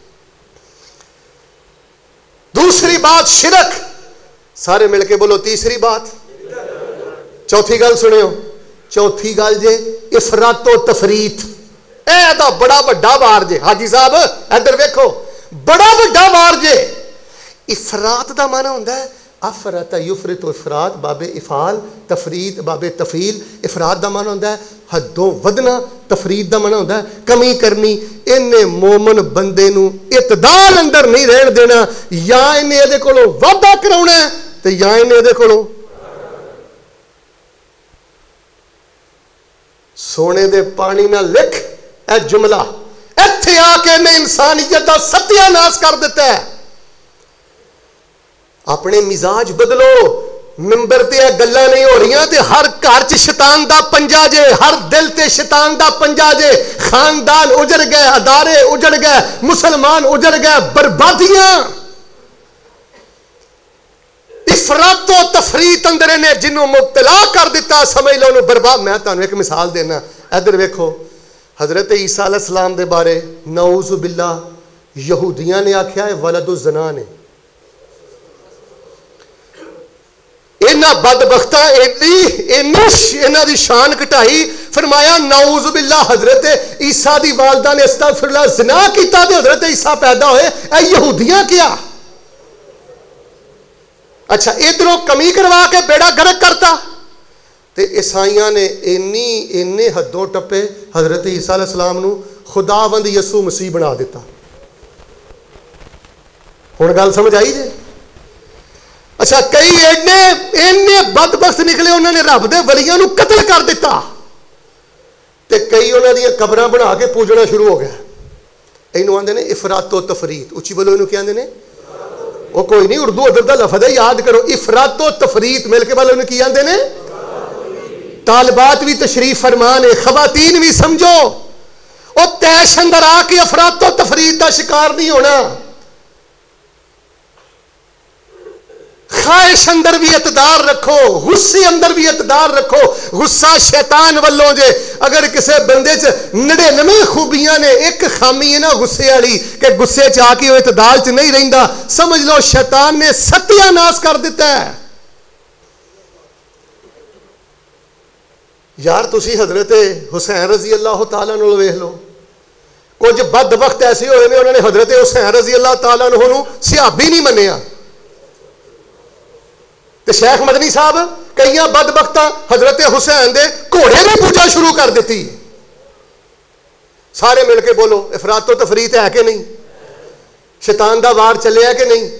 دوسری بات شرک، سارے مل کے بولو تیسری بات۔ چوتھی گل سنیو، چوتھی گل جے افراط و تفریط۔ اے دا بڑا بڑا وار جے حاجی صاحب ادھر ویکھو، بڑا بڑا وار جے۔ افراط دا معنی ہوندا ہے افرط یفرط، افراط باب افعال، تفریط باب تفعیل۔ افراط دا معنی ہوندا ہے حدوں ودنا، تفریط دا معنی ہوندا ہے کمی کرنی۔ انہیں مومن بندے نو اعتدال اندر نہیں رہن دینا، یا انہیں دے کولوں وعدہ کراونا ہے تے یا انہیں دے کولوں سونے دے پانی نہ لکھ اے جملہ ایتھے آ کے نے انسانیت دا ستیہ ناس کر دیتا ہے۔ اپنے مزاج بدلو، منبر تے گلاں نہیں ہو رہی تے ہر گھر چ شیطان دا پنجا جے، ہر دل تے شیطان دا پنجا جے، خاندان اجڑ گئے، ادارے اجڑ گئے، مسلمان اجڑ گئے، بربادیاں، افراط و تفریط اندر نے جنوں مبتلا کر دیتا، سمجھ لو انہوں برباد۔ میں تانوں ایک مثال دینا، ادھر ویکھو حضرت عیسیٰ علیہ السلام دے بارے نعوذ باللہ یہودیاں نے آکھیا ہے ولد الزنا نے، انہاں بدبختاں انہاں دی شان کٹائی، فرمایا نعوذ باللہ حضرت عیسیٰ دی والدہ نے استغفر اللہ زنا کیتا تے حضرت عیسیٰ پیدا ہوئے، اے یہودیاں کیا؟ اچھا ادھروں کمی کروا کے بیڑا گرک کرتا، تے عیسائیاں نے اینی اینے حدوں ٹپے حضرت عیسیٰ علیہ السلام نو خداوند یسوع مسیح بنا دیتا۔ ہن گل سمجھ آئی جے؟ اچھا کئی اینے اینے بدبخت نکلے انہوں نے رب دے ولیاں نو قتل کر دیتا، تے کئی انہوں نے قبراں بنا کے پوجنا شروع ہو گیا۔ اینو آندے نے افراط و تفریط، اچھی بولو اینو کیا آندے نے؟ وہ کوئی نہیں اردو ادھر دا لفظ ہے یاد کرو، افراط و تفریط مل کے والوں نے کی آندے نے؟ طالبات بھی تشریف فرمان ہے، خواتین بھی سمجھو، او تیش اندر آ کے افراط و تفریط دا شکار نہیں ہونا، خواہش اندر بھی اعتدار رکھو، غصے اندر بھی اعتدار رکھو۔ غصہ شیطان والوں جے، اگر کسے بندے چ نڑینوے خوبیاں نے ایک خامی ہے نا غصے والی کہ غصے چ آ کے وہ اعتدال چ نہیں رہندا، سمجھ لو شیطان نے ستیہ ناس کر دیتا ہے۔ یار تسی حضرت حسین رضی اللہ تعالیٰ عنہ ویکھ لو، کچھ بدبخت ایسے ہوئے نے انہوں نے حضرت حسین رضی اللہ تعالیٰ عنہ نو صحابی نہیں منیا، تے شیخ مدنی صاحب کئیاں بدبختاں حضرت حسین دے گھوڑے نے پوجا شروع کر دیتی۔ سارے مل کے بولو افراط و تفریط ہے کہ نہیں؟ شیطان دا وار چلیا کہ نہیں؟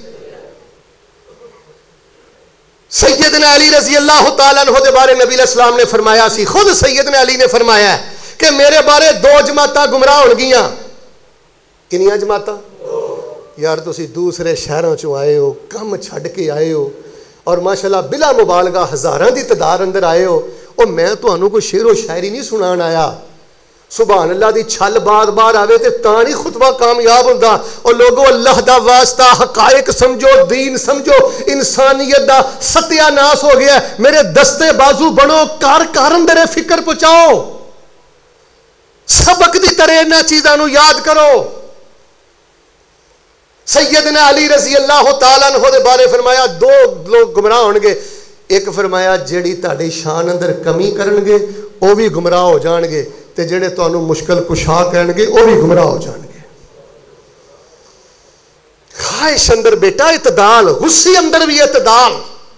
سیدنا علی رضی اللہ تعالیٰ عنہ دے بارے نبی علیہ السلام نے فرمایا سی، خود سیدنا علی نے فرمایا ہے کہ میرے بارے دو جماعتاں گمراہ ہون گیاں۔ کنیاں جماعتاں؟ یار تسی دوسرے شہراں چوں آئے ہو، کم چھڈ کے آئے ہو، اور ماشاءاللہ بلا مبالغہ ہزاراں دی تعداد اندر آئے ہو، اور میں تانوں کوئی شعر و شاعری نہیں سنان آیا۔ سبحان اللہ دی چھل بار بار آوے تے تاں نہیں خطبہ کامیاب ہوندا۔ اور لوگوں اللہ دا واسطہ حقائق سمجھو، دین سمجھو، انسانیت دا ستیہ ناس ہو گیا ہے۔ میرے دستے بازو بنو، کار کار اندر فکر پہنچاؤ، سبق دی طرح انہاں چیزاں نو یاد کرو۔ سیدنا علی رضی اللہ تعالیٰ عنہ دے بارے فرمایا دو لوگ گمراہ ہون گے، ایک فرمایا جیڑی تہاڈی شان اندر کمی کرن گے وہ بھی گمراہ ہو جان گے، تے جڑے تانوں مشکل کشا کہن گے وہ بھی گمراہ ہو جان گے۔ خواہش اندر بیٹا اعتدال، غصے اندر بھی اعتدال۔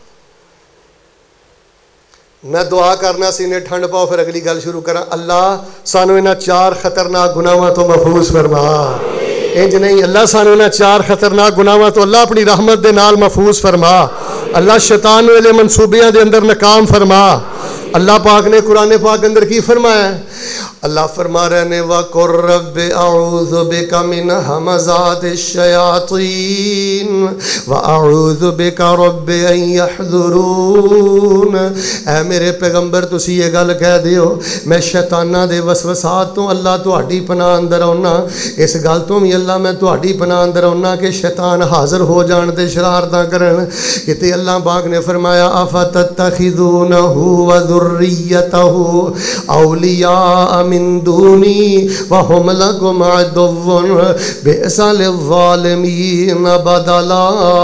میں دعا کرنا سینے ٹھنڈ پاؤ، پھر اگلی گل شروع کراں۔ اللہ سانو انہاں چار خطرناک گناہاں تو محفوظ فرما۔ انج نہیں، اللہ سانو انہاں چار خطرناک گناہاں تو اللہ اپنی رحمت دے نال محفوظ فرما۔ اللہ شیطان والے منصوبیاں دے اندر ناکام فرما۔ اللہ پاک نے قرآن پاک اندر کی فرمایا ہے؟ اللہ فرما رہے نے وَقُلْ رَبِّ أَعُوذُ بِكَ مِنْ هَمَزَاتِ الشَّيَاطِينِ وَأَعُوذُ بِكَ رَبِّ أَن يَحْضُرُونَ۔ اے میرے پیغمبر تسی یہ گل کہہ دیو میں شیطانہ دے وسوسات تو اللہ تہاڈی پناہ اندر ہونا، اس گل تو بھی اللہ میں تہاڈی پناہ اندر ہونا کہ شیطان حاضر ہو جان تے شرارتاں کرن۔ کتے اللہ پاک نے فرمایا أَفَتَتَّخِذُونَهُ وَذُرِّيَّتَهُ أَوْلِيَاءَ من دونی وَهُمْ لَكُمْ عَدُوٌّ بِئْسَ لِلظَّالِمِينَ بَدَلًا۔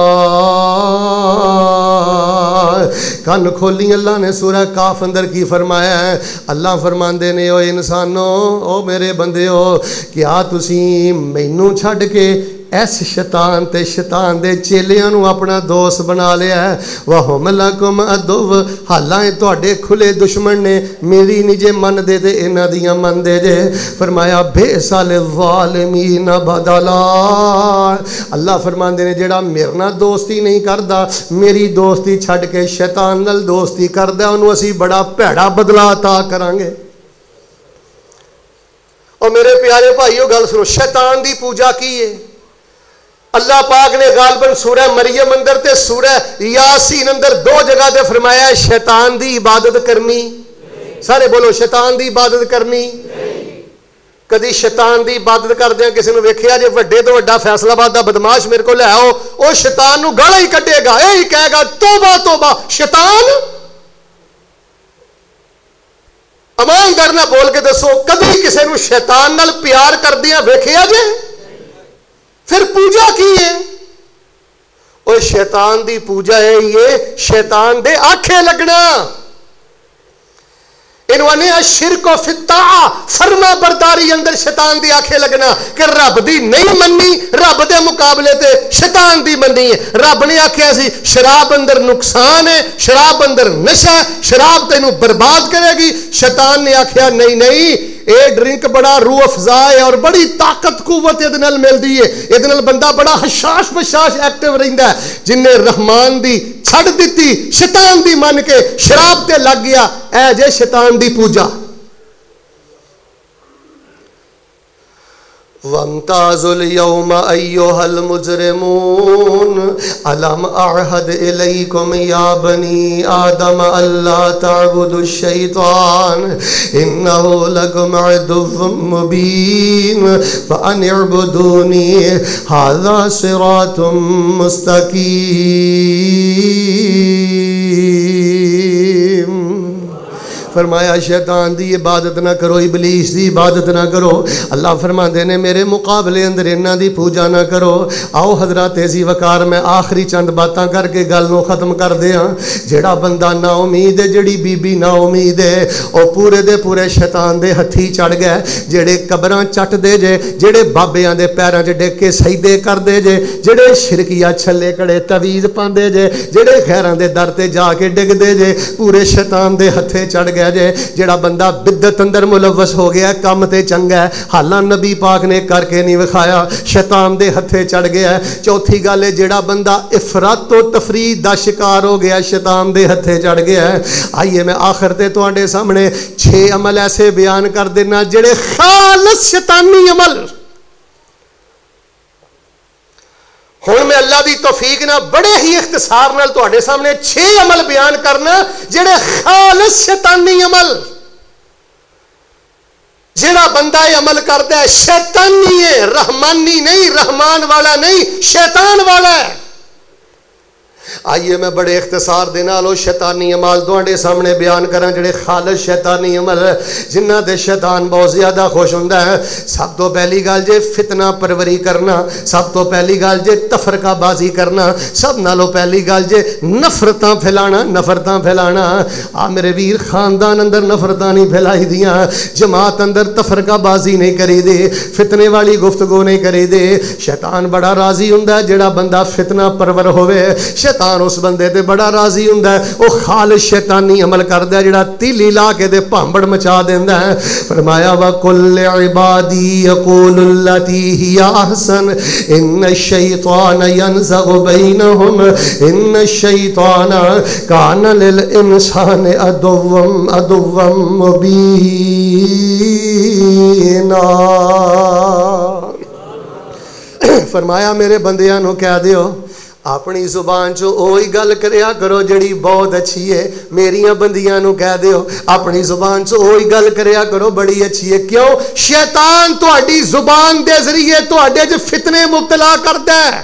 کان کھولی اللہ نے سورہ کاف اندر کی فرمایا ہے؟ اللہ فرماندے نے او انسانو، او میرے بندیو، کیا تسی مینوں چھڈ کے ایس شیطان تے شیطان دے چیلیاں نو اپنا دوست بنا لیا ہے؟ وَهُمْ لَكُمْ عَدُوٌّ، حالانکہ تواڈے کھلے دشمن نے، میری نہیں جے من دے تے انہاں دیاں من دے جے۔ فرمایا بِئْسَ لِلظَّالِمِينَ بَدَلًا۔ اللہ فرماندے نے جڑا میرے نال دوستی نہیں کردا، میری دوستی چھڈ کے شیطان نال دوستی کردا، اونوں اسی بڑا بھیڑا بدلہ عطا کران گے۔ اور میرے پیارے بھائیو گل سنو، شیطان دی پوجا کی ہے؟ اللہ پاک نے غالباً سورہ مریم اندر تے سورہ یاسین اندر دو جگہ تے فرمایا شیطان دی عبادت کرنی. سارے بولو شیطان دی عبادت کرنی. کدی شیطان دی عبادت کردیا کسی نے ویکھیا جے وڈے تو وڈا فیصلہ آباد دا بدماش میرے کو لے آؤ, وہ شیطان نو گالاں ہی کڈے گا, یہی کہے گا توبہ توبہ. شیطان ایماندار نہ بول کے دسو کدی کسی نو شیطان نال پیار کردیا ویکھیا جے؟ پھر پوجا کی ہے؟ اور شیطان دی پوجا ہے یہ شیطان دے آنکھیں لگنا. انوانے شرک و فطاع فرما برداری اندر شیطان دی آنکھیں لگنا کہ رب دی نہیں مننی, رب دے مقابلے تے شیطان دی مننی ہے. رب نے آکھیا سی شراب اندر نقصان ہے, شراب اندر نشہ ہے, شراب تینوں برباد کرے گی. شیطان نے آکھیا نہیں نہیں, اے ڈرنک بڑا روح افزا ہے اور بڑی طاقت قوت ادھے نال ملدی ہے, ادھے نال بندہ بڑا حشاش بشاش ایکٹیو رہندا ہے. جن نے رحمان دی چھڑ دیتی شیطان دی من کے شراب تے لگ گیا, اے جے شیطان دی پوجا. وَامْتَازُوا الْيَوْمَ أَيُّهَا الْمُجْرِمُونَ أَلَمْ أَعْهَدْ إِلَيْكُمْ يَا بَنِي آدَمَ أَلَّا تَعْبُدُوا الشَّيْطَانَ إِنَّهُ لَكُمْ عَدُوٌّ مُّبِينٌ فَأَنِ اعْبُدُونِي هَذَا صِرَاطٌ مُّسْتَقِيمٌ. فرمایا شیطان دی عبادت نہ کرو, ابلیس دی عبادت نہ کرو. اللہ فرماندے نے میرے مقابلے اندر انہاں دی پوجا نہ کرو. آؤ حضرات عزیز وقار میں آخری چند باتاں کر کے گل نو ختم کر دیاں. جڑا بندہ نا امید ہے, جڑی بی بی نا امید ہے, او پورے دے پورے شیطان دے ہتھی چڑھ گئے. جڑے قبراں چٹ دے جے, جڑے بابیاں دے پیراں چ ڈگ کے سجدے کر دے جے, جڑے شرکیاں چھلے کڑے تعویذ پاندے جے, جڑے غیراں دے در تے جا کے ڈگ دے جے, پورے شیطان دے ہتھے چڑھ گئے جے. جڑا بندہ بدعت اندر ملوث ہو گیا کم تے چنگا ہے, حالاں نبی پاک نے کر کے نہیں وکھایا, شیطان دے ہتھے چڑھ گیا ہے. چوتھی گل ہے جڑا بندہ افراط و تفریح دا شکار ہو گیا شیطان دے ہتھے چڑھ گیا ہے. آئیے میں آخر تے تواڈے سامنے چھ عمل ایسے بیان کر دینا جڑے خالص شیطانی عمل. ہوں میں اللہ دی توفیق نہ بڑے ہی اختصار نال تواڈے سامنے چھ عمل بیان کرنا جڑے خالص شیطانی عمل. جڑا بندہ یہ عمل کرتا ہے شیطانی ہے, رحمانی نہیں, رحمان والا نہیں, شیطان والا ہے. آئیے میں بڑے اختصار دے نال شیطانی عمل تواڈے سامنے بیان کراں جڑے خالص شیطانی عمل جنہاں دے شیطان بہت زیادہ خوش ہوندا ہے. سب تو پہلی گل جے فتنہ پروری کرنا, سب تو پہلی گل جے تفرقہ بازی کرنا, سب نالوں پہلی گل جے نفرتاں پھیلانا, نفرتاں پھیلانا. آ میرے ویر خاندان اندر نفرتاں نہیں پھیلائی دیاں, جماعت اندر تفرقہ بازی نہیں کری دے, فتنے والی گفتگو نہیں کری دے. شیطان بڑا راضی ہوندا ہے جڑا بندہ فتنہ پرور ہوئے, شیطان اس بندے تے بڑا راضی ہوندا ہے او خالص شیطانی عمل کردا ہے جڑا تیلی لا کے تے بھانبڑ مچا دیندا ہے. فرمایا وَقُلْ عِبَادِي يَقُولُ الَّتِي هِيَ أَحْسَنُ إِنَّ الشَّيْطَانَ يَنزَغُ بَيْنَهُمْ إِنَّ الشَّيْطَانَ كَانَ لِلْإِنسَانِ عَدُوًّا عَدُوًّا مُبِينًا. فرمایا میرے بندیاں نو کہہ دیو اپنی زبان چو اوہی گل کریا کرو جڑی بہت اچھی ہے. میریاں بندیاں نو کہہ دیو اپنی زبان چو اوہی گل کریا کرو بڑی اچھی ہے. کیوں؟ شیطان تہاڈی زبان دے ذریعے تہاڈے وچ فتنے مبتلا کردا ہے.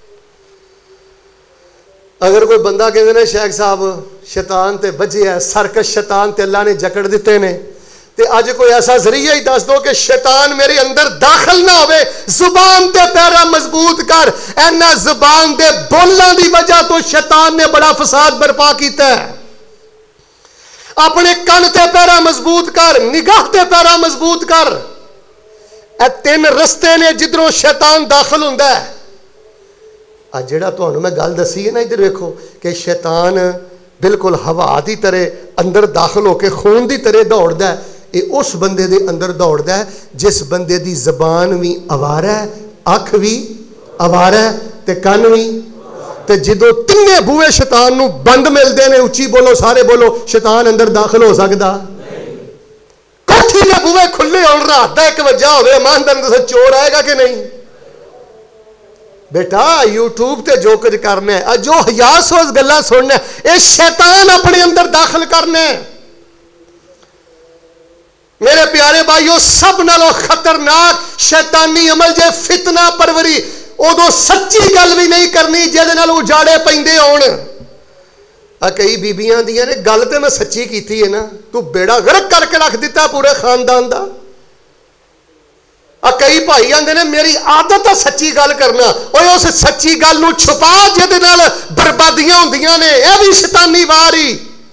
اگر کوئی بندہ کہندے نے شیخ صاحب شیطان تے بجے ہے, سرکش شیطان تے اللہ نے جکڑ دیتے نے, تے اج کوئی ایسا ذریعہ ہی دس دو کہ شیطان میرے اندر داخل نہ ہوئے. زبان تے پیرا مضبوط کر. اینا زبان دے بولن دی وجہ تو شیطان نے بڑا فساد برپا کیتا ہے. اپنے کن تے پیرا مضبوط کر, نگاہ تے پیرا مضبوط کر. اے تین رستے نے جدروں شیطان داخل ہوندا ہے. آ جڑا تانوں میں گل دسی ہے نا, ادھر ویکھو کہ شیطان بالکل ہوا دی طرح اندر داخل ہو کے خون دی طرح دوڑدا ہے. اے اس بندے دے اندر دوڑدا ہے جس بندے دی زبان بھی آوارہ ہے, اکھ بھی آوارہ ہے تے کن بھی. تے جدوں تینے بوئے شیطان نو بند ملدے نے, اچھی بولو سارے بولو, شیطان اندر داخل ہو سکدا کوٹھی دے بوئے کھلے ہون رات دا ایک وجہ ہوے ایمان دے اندر چور آئے گا کہ نہیں؟ بیٹا یوٹیوب تے جو کچھ کرنا ہے جو حیا سوز گلاں سننا ہے اے شیطان اپنے اندر داخل کرنا ہے. میرے پیارے بھائیو سب نالوں خطرناک شیطانی عمل جے فتنہ پروری ادو سچی گل بھی نہیں کرنی جہدے نال اجاڑے پیندے ہون. آ کئی بیبیاں دیاں نے گل تے میں سچی کیتی ہے نا تو بیڑا غرق کر کے رکھ دیتا پورے خاندان دا. آ کئی بھائی آندے نے میری عادت ہے سچی گل کرنا اوے اس سچی گل نو چھپا جہدے نال بربادیاں ہوندیاں نے اے بھی شیطانی واری.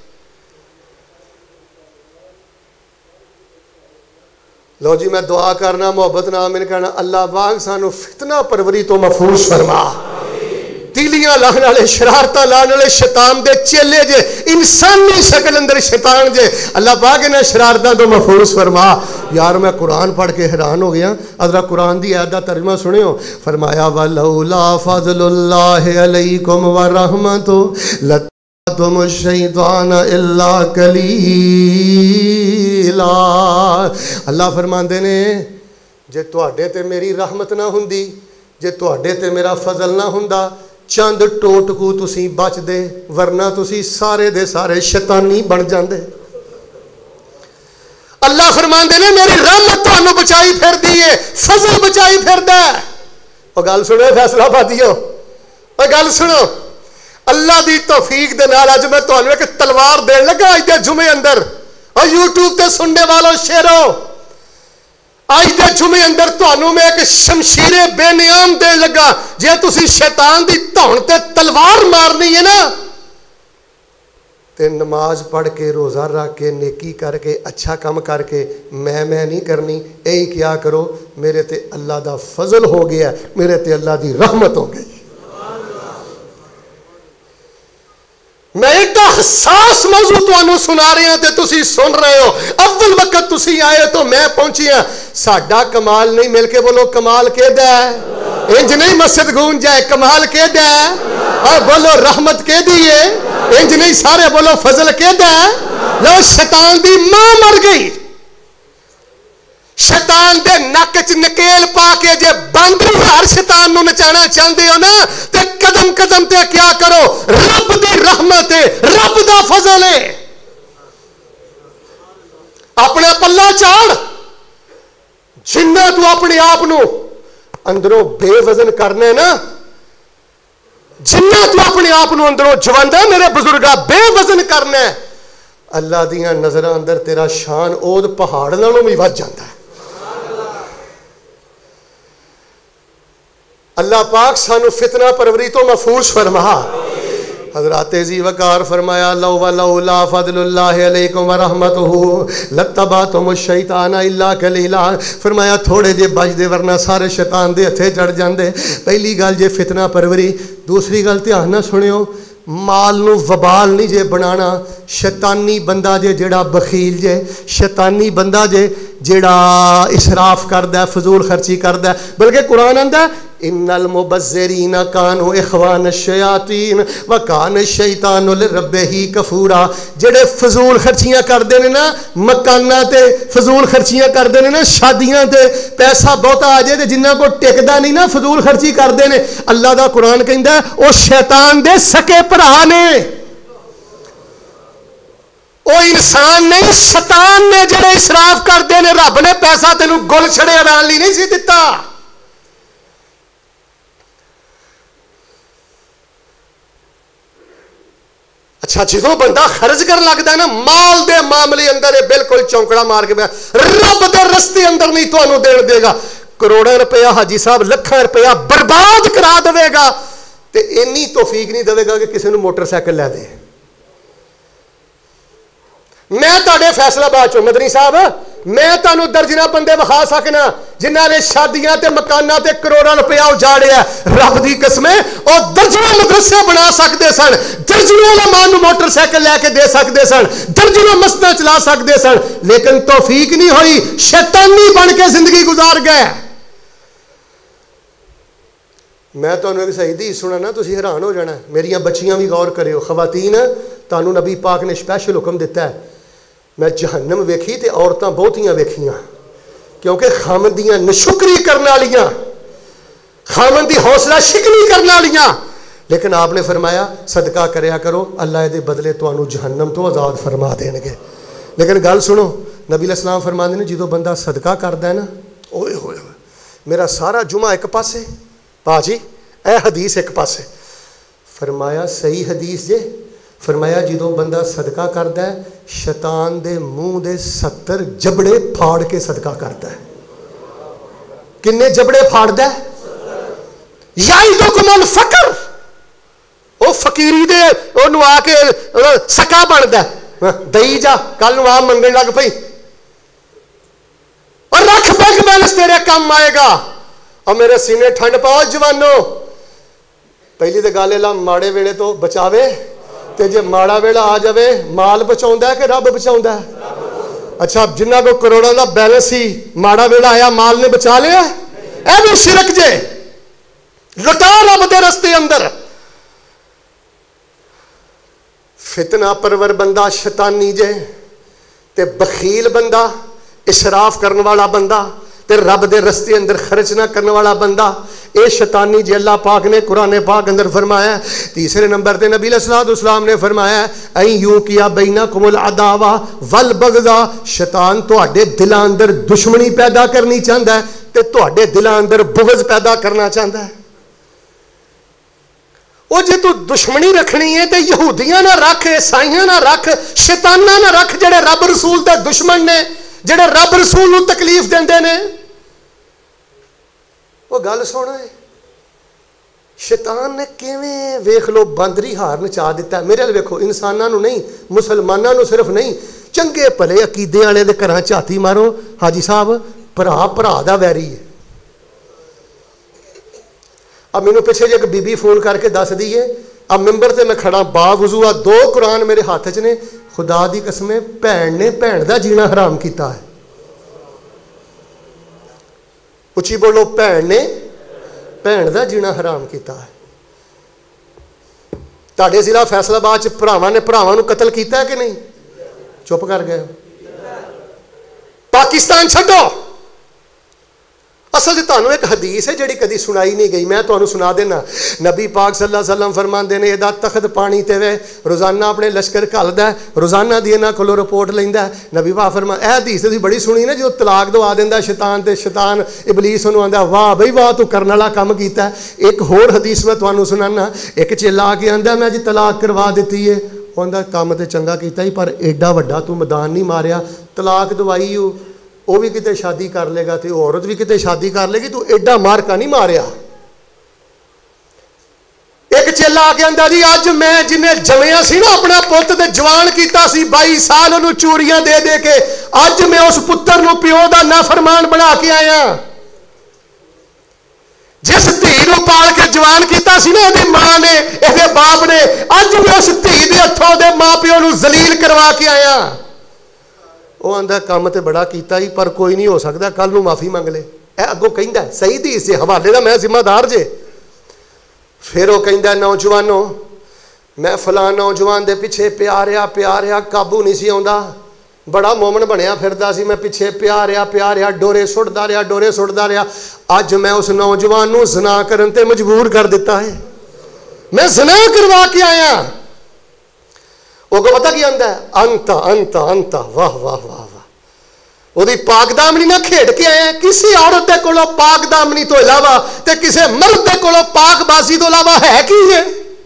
لو جی میں دعا کرنا محبت نام میں کہنا اللہ پاک سانو فتنہ پروری تو محفوظ فرما. تیلیاں لانے والے شرارتاں لانے والے شیطان دے چیلے جے انسانی شکل اندر شیطان جے اللہ پاک انہاں شرارتاں تو محفوظ فرما. یار میں قرآن پڑھ کے حیران ہو گیا. ذرا قرآن دی آیت دا ترجمہ سنیو. فرمایا ولولا فضل اللہ علیکم ورحمتہ لَتَّبَعْتُمُ الشَّيْطَانَ إِلَّا قَلِيلًا. اللہ فرماندے نے جے تواڈے تے میری رحمت نہ ہوندی جے تواڈے تے میرا فضل نہ ہوندا چند ٹوٹکو تسی بچ دے ورنہ تسی سارے دے سارے شیطانی بن جاندے. اللہ فرماندے نے میری رحمت تانوں بچائی پھر دی ہے فضل بچائی پھر دا. او گل سنو فیصلہ آبادیو او گل سنو اللہ دی توفیق دے نال اج میں تانوں ایک تلوار دین لگا اج دے جمعے اندر اور یوٹیوب تے سننے والوں شیرو آج دے جمعے اندر تانوں میں ایک شمشیر بے نیام دین لگا. جے تسی شیطان دی دھون تے تلوار مارنی ہے نا تے نماز پڑھ کے روزہ رکھ کے نیکی کر کے اچھا کام کر کے میں میں نہیں کرنی. اے کیا کرو میرے تے اللہ دا فضل ہو گیا میرے تے اللہ دی رحمت ہو گئی. میں ایک حساس موضوع تانوں سنا رہے ہیں تے تسی سن رہے ہو. اول وقت تسی آئے تو میں پہنچی ہاں. ساڈا کمال نہیں مل کے بولو کمال کیدا ہے انج نہیں مسجد گونج جائے کمال کیدا ہے اور بولو رحمت کیدی ہے انج نہیں سارے بولو فضل کیدا ہے. لو شیطان دی ماں مر گئی. شیطان دے نک چ نکیل پا کے جے باندری ہر شیطان نو نچانا چاہندے ہو نا تے قدم قدم تے کیا کرو رب دی رحمت ہے رب دا فضل ہے. اپنا پلہ چاڑ جنہ تو اپنے آپ نو اندروں بے وزن کرنے نا جنہ تو اپنے آپ نو اندروں جواندا میرے بزرگا بے وزن کرنے اللہ دیاں نظراں اندر تیرا شان اود پہاڑ نالوں بھی ود جاندا ہے. اللہ پاک سانو فتنہ پروری تو محفوظ فرما. حضرات عزیز وقار فرمایا لو ولولا فضل اللہ علیکم ورحمتہ لَتَّبَعْتُمُ الشَّيْطَانَ إِلَّا قَلِيلًا. فرمایا تھوڑے جے بچ دے ورنہ سارے شیطان دے ہتھے چڑھ جاندے. پہلی گل جے فتنہ پروری. دوسری گل دھیان نہ سنیو مال نو وبال نہیں جے بنانا. شیطانی بندہ جے جڑا بخیل جے شیطانی بندہ جے جڑا اسراف کردا ہے فضول خرچی کردا ہے. بلکہ قرآن آندا ان المبذرین کانوا اخوان الشیاطین وکان الشیطان لربہ کفورا. جڑے فضول خرچیاں کردے نے نا مکاناں تے فضول خرچیاں کردے نے نا شادیاں تے پیسہ بہتا آ جائے تے جنہاں کو ٹکدا نہیں نا فضول خرچی کردے نے. اللہ دا قرآن کہندا ہے او شیطان دے سکے بھرا نے. او انسان نہیں شیطان نے جڑے اسراف کردے نے. رب نے پیسہ تینوں گل چھڑے اڑان لی نہیں سی دتا. اچھا جدوں بندہ خرچ کر لگتا ہے نا مال دے معاملے اندر بالکل چونکڑا مار کے رب دے رستے اندر نہیں تانوں دین دے گا. کروڑا روپیہ حاجی صاحب لکھاں روپیہ برباد کرا دے گا تے اینی توفیق نہیں دے گا کہ کسی نے موٹر سائیکل لے دے. میں تاڑے فیصلہ باد چو مدنی صاحب میں تانوں درجنہ بندے بخا سکنا جنہاں نے شادیاں تے مکاناں تے کروڑاں روپیہ اجاڑیا. رب دی قسم او درجنوں مدرسے بنا سکدے سن درجنوں علماء نوں موٹر سائیکل لے کے دے سکدے سن درجنوں مسجداں چلا سکدے سن لیکن توفیق نہیں ہوئی. شیطانی بن کے زندگی گزار گئے. میں تانوں ایک صحیح حدیث سنانا تسی حیران ہو جانا. میریاں بچیاں بھی غور کریو. خواتین تانوں نبی پاک نے سپیشل حکم دیتا ہے. میں جہنم ویکھی تے عورتاں بہتیاں ویکھیاں کیونکہ خامندیاں نشکری کرنے والیاں खामन की हौसला शिकनी करने वालियां, लेकिन आपने फरमाया सदका करया करो, अल्लाह दे बदले तुहानू जहन्नम तो आज़ाद फरमा देंगे। लेकिन गल सुनो, नबी अलैहिस्सलाम फरमाते हैं जो बंदा सदका करता है ना, ओए होए मेरा सारा जुमा एक पासे, भाजी ए हदीस एक पासे। फरमाया सही हदीस जे, फरमाया जो बंदा सदका करता है शैतान दे मुंह दे सत्तर जबड़े फाड़ के सदका करता है। किन्ने जबड़े फाड़दा है? याइदुकुमुल फकर, वो फकीरी दे ओनू आके सका बनदा दई जा, कल नू आ मंगण लग पई और रख बैंक बैलेंस तेरे काम आएगा। और मेरे सीने ठंड पाओ जवानों, पहली तो गल ला माड़े वेले तो बचावे, ते जे माड़ा वेला आ जाए माल बचाउंदा है कि रब बचाउंदा है? अच्छा जिन्ना को करोड़ों का बैलेंस ही माड़ा वेला आया माल ने बचा लिया, ऐ भी शिरक जे, लुटा रब दे रस्ते अंदर। फितना परवर बंदा शैतानी जे, ते बखील बंदा, इसराफ करने वाला बंदा, ते रब दे रस्ते अंदर खर्च ना करने वाला बंदा, ये शैतानी जे अल्लाह पाक ने कुरान पाक अंदर फरमाया। तीसरे नंबर ते नबी अलैहिस्सलाम ने फरमाया ऐ यूं किया बैनकुमुल अदावा वल बगदा, शैतान तुहाडे दिलां अंदर दुश्मनी पैदा करनी चाहता है ते तुहाडे दिलां अंदर बुग़्ज़ पैदा करना चाहता है। वो जे तू दुश्मनी रखनी है तो यहूदियां ना रख, ईसाइयां ना रख, शैताना ना रख, जेड़े रब रसूल दे दुश्मन ने, जेड़े रब रसूल नूं तकलीफ देंदे ने। वो गल सुन, शैतान ने किवें वेख लो बंदरी हार नचा दिता। मेरे अल वेखो, इंसानां नूं नहीं, मुसलमानां नूं सिर्फ नहीं, चंगे भले अकीदे वाले दे घरां झाती मारो, हाजी साहब भरा भरा दा वैरी है। अब मैनू पिछे जे एक बीबी फोन करके दस दी है, अब मिंबर ते मैं खड़ा बावजू आ दो कुरान मेरे हाथ च ने, खुदा दी कसमें भैन ने भैन दा जीना हराम किया है। उची बोलो, भैन ने भैन दा जीना हराम किया है। तुहाडे जिला फैसलाबाद च भरावां ने भरावां नूं कतल किया है कि नहीं? चुप कर गए। पाकिस्तान छड्डो, असल तुहानूं एक हदीस है जिहड़ी कदी सुनाई नहीं गई, मैं तुहानूं सुना देना। नबी पाक सल्लल्लाहु अलैहि वसल्लम फरमांदे ने इहदा तख्त पानी ते वे, रोज़ाना अपने लश्कर घल्लदा है, रोज़ाना दी इन्हां कोलों रिपोर्ट लैंदा है। नबी पाक फरमा, यह हदीस तुसीं बड़ी सुनी ना, जो तलाक दवा दिंदा शैतान, ते शैतान इबलीस उहनूं आंदा वाह बई वाह तू करन वाला काम कीता। एक होर हदीस मैं तुहानूं सुनाना, एक चेला आके आंदा मैं जी तलाक करवा दित्ती है, आंदा काम ते चंगा कीता ही, पर एडा वड्डा तू मैदान नहीं मारिया, तलाक दवाई हो वो भी किते शादी कर लेगा तो औरत भी किते शादी कर लेगी, तू एडा मारका नहीं मारिया। एक चेला आके आंदा जी अज मैं जिन्हें जमिया सी ना अपना पुत ते जवान कीता सी बाई साल उन्होंने चूड़ियां दे दे के, अज मैं उस पुत्र नूं प्यो दा नाफरमान बना के आया। जिस धी नूं पाल के जवान कीता सी ना इहदी मां ने, इहदे बाप ने, अज मैं उस धी दे हत्थों दे मां प्यो नूं जलील करवा के आया। वो आंदा काम तो बड़ा कीता ही, पर कोई नहीं हो सकता, कल नूं माफ़ी मंग ले। ए अगों कहंदा सही हदीस जे, हवाले दा मैं जिम्मेदार जे। फिर वो कहंदा नौजवानों मैं फलां नौजवान दे पिछे प्यार रहा प्यार रहा काबू नहीं सी आउंदा, बड़ा मोमन बनया फिरदा सी, मैं पिछे प्यार रहा प्यार रहा डोरे सुटदा रहा डोरे सुटदा रहा, अज मैं उस नौजवान नूं ज़ना करन ते मजबूर कर दिता है, मैं ज़ना करवा के आया। वो को पता की आंदा है, अंत अंत अंत वाह वाह वाह वाह, ਉਹਦੀ पाकदामनी ना खेड के आया। किसी औरत के कोलों पाकदामनी तो इलावा ते किसी मर्द के कोलों पाकबाजी तो इलावा है की है?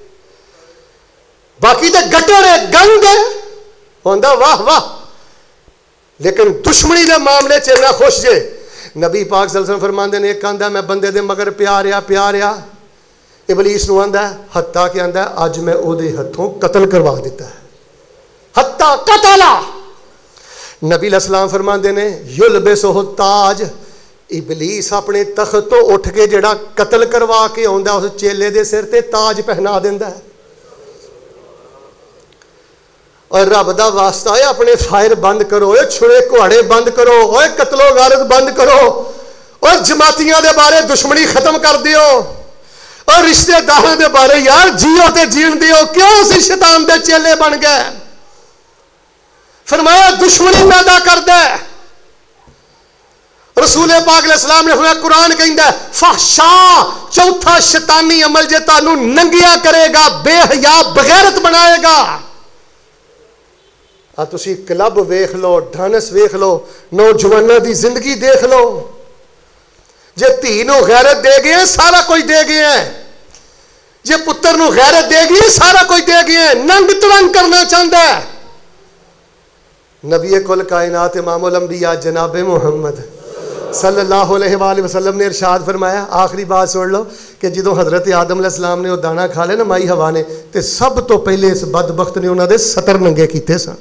बाकी तो गटर है, गंद है, होंदा वाह वाह। लेकिन दुश्मनी के मामले च इन्ना खुश जे। नबी पाक सल्लल्लाहु अलैहि वसल्लम फरमांदे ने, एक आंदा मैं बंदे दे मगर प्यार आ प्यार आ, इबलीस नूं आंदा हत्ता के आंदा अज मैं ओदे हथों कतल करवा दिता है, हत्ता कतला। नबी अलैहिस्सलाम फरमांदे ने युलबिसुहु ताज, इबलीस अपने तख्त तो उठ के जिहड़ा कतल करवा के आउंदा उस चेले दे सिर ते ताज पहना दिंदा है। और रब दा वास्ता है अपने फायर बंद करो, छुरे कुहाड़े बंद करो, ओए कतलो गारत बंद करो, और जमातियां दे बारे दुश्मनी खत्म कर दियो, और रिश्तेदारों के बारे यार जियो ते जीण दियो। क्यों सी शैतान दे चेले बन गए? फरमाया दुश्मनी पैदा करदा है। رسول پاک علیہ السلام نے فرمایا قرآن کہندا ہے فحشا چوتھا شیطانی عمل جے تانوں ننگیا کرے گا، بے حیا بغیرت بنائے گا. آ تسی کلب ویکھ لو، ڈانس ویکھ لو، نوجواناں دی زندگی دیکھ لو. جے دھی نو غیرت دے گئے سارا کچھ دے گئے ہیں، جے پتر نو غیرت دے گئے سارا کچھ دے گئے ہیں. ننگ ترنگ کرنا چاہتا ہے. نبی کل کائنات امام الانبیاء جناب محمد صلی اللہ علیہ وآلہ وسلم نے ارشاد فرمایا، آخری بات سن لو، کہ جدو حضرت آدم علیہ السلام نے وہ دانا کھا لے نا مائی ہوا نے، تے سب تو پہلے اس بدبخت نے انہوں نے ستر ننگے کیتے سن.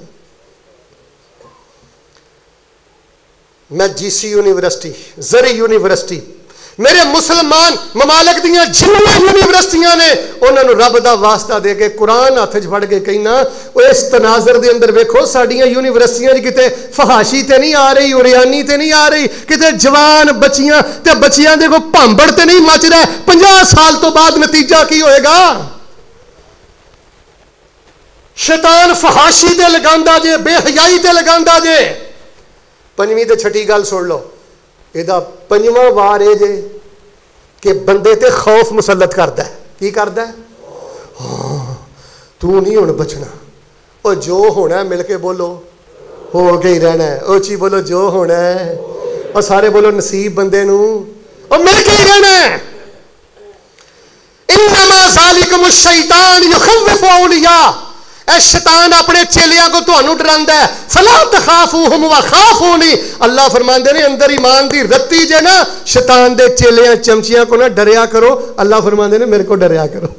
میں جی سی یونیورسٹی، زری یونیورسٹی، میرے مسلمان ممالک دیاں جنیاں یونیورسٹیاں نے انہوں نے رب دا واسطہ دے کے قرآن ہاتھ پھڑ کے کہنا وہ اس تناظر دے اندر ویکھو ساڈیاں یونیورسٹیاں جی کتے فحاشی تے نہیں آ رہی، اوریانی تے نہیں آ رہی، کتے جوان بچیاں تے بچیاں دے کو پامبڑ تے نہیں مچ رہا. پنجاہ سال تو بعد نتیجہ کی ہوئے گا؟ شیطان فحاشی تے لگاندا جے، بے حیائی تے لگاندا جے. پنجویں تے چھٹی گل سن لو، یہ پنجواں وار ہے جے کہ بندے تے خوف مسلط کرتا ہے. کی کرتا ہے؟ ہاں تو نہیں ہن بچنا، او جو ہونا ہے مل کے بولو ہو کے ہی رہنا ہے. اچھی بولو جو ہونا ہے، اور سارے بولو نصیب بندے نو اور مل کے ہی رہنا ہے. انما ذالکم الشیطان یخوف اولیاء، اے شیطان اپنے چیلیاں کو تانوں ڈراندا ہے. فلا تخافوہم وخافونی، اللہ فرماندے نے اندر ایمان دی رتی جے نا شیطان دے چیلیاں چمچیاں کو نہ ڈریا کرو، اللہ فرماندے نے میرے کو ڈریا کرو.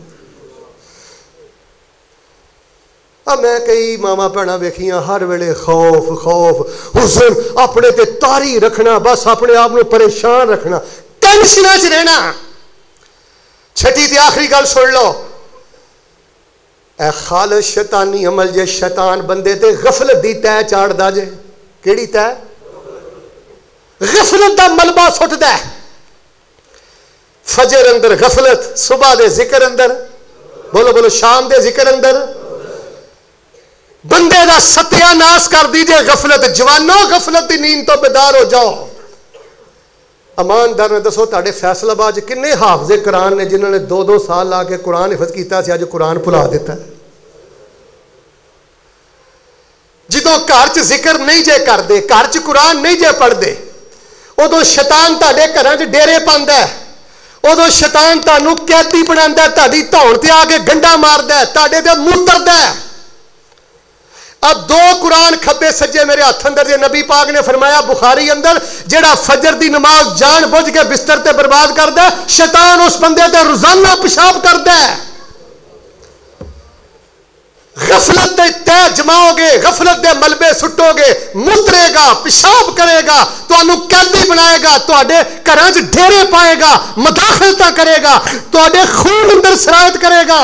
اب میں کئی ماما بھیڑاں ویکھیاں ہر ویلے خوف خوف حزن، اپنے تے تاری رکھنا، بس اپنے آپ کو پریشان رکھنا، ٹینشناں چ رہنا. چھٹی تے آخری گل سن لو، اے خالص شیطانی عمل جے شیطان بندے تے غفلت دی تہ چاڑدا جے. کیڑی تہ؟ غفلت دا ملبہ سٹدا ہے. فجر اندر غفلت، صبح دے ذکر اندر، بولو بولو شام دے ذکر اندر بندے دا ستیا ناس کر دیجئے غفلت. جوانوں غفلت دی نیند تو بیدار ہو جاؤ. اماندار نے دسو تاڑے فیصلہ باج کنے حافظ قرآن نے جنہوں نے دو دو سال لا کے قرآن حفظ کیتا سی، آج قرآن بھلا دیتا ہے. جدوں گھر چ ذکر نہیں جے کر دے، گھر چ قرآن نہیں جے پڑھ دے، ادو شیطان تاڑے گھراں چ ڈیرے پاندا ہے، ادو شیطان تانوں قیدی بناندا ہے، تہاڈی دھون تے آ کے گنڈا ماردا ہے، تہاڈے تے موتردا ہے. اب دو قرآن کھبے سجے میرے ہاتھ اندر دے. نبی پاک نے فرمایا بخاری اندر، جڑا فجر دی نماز جان بوجھ کے بستر تے برباد کردا ہے، شیطان اس بندے تے روزانہ پیشاب کردا ہے. غفلت دے تے جماؤ گے، غفلت دے ملبے سٹو گے، مترے گا، پیشاب کرے گا، تانوں قیدی بنائے گا، تواڈے گھراں وچ ڈیرے پائے گا، مداخلتاں کرے گا، تواڈے خون اندر سرایت کرے گا.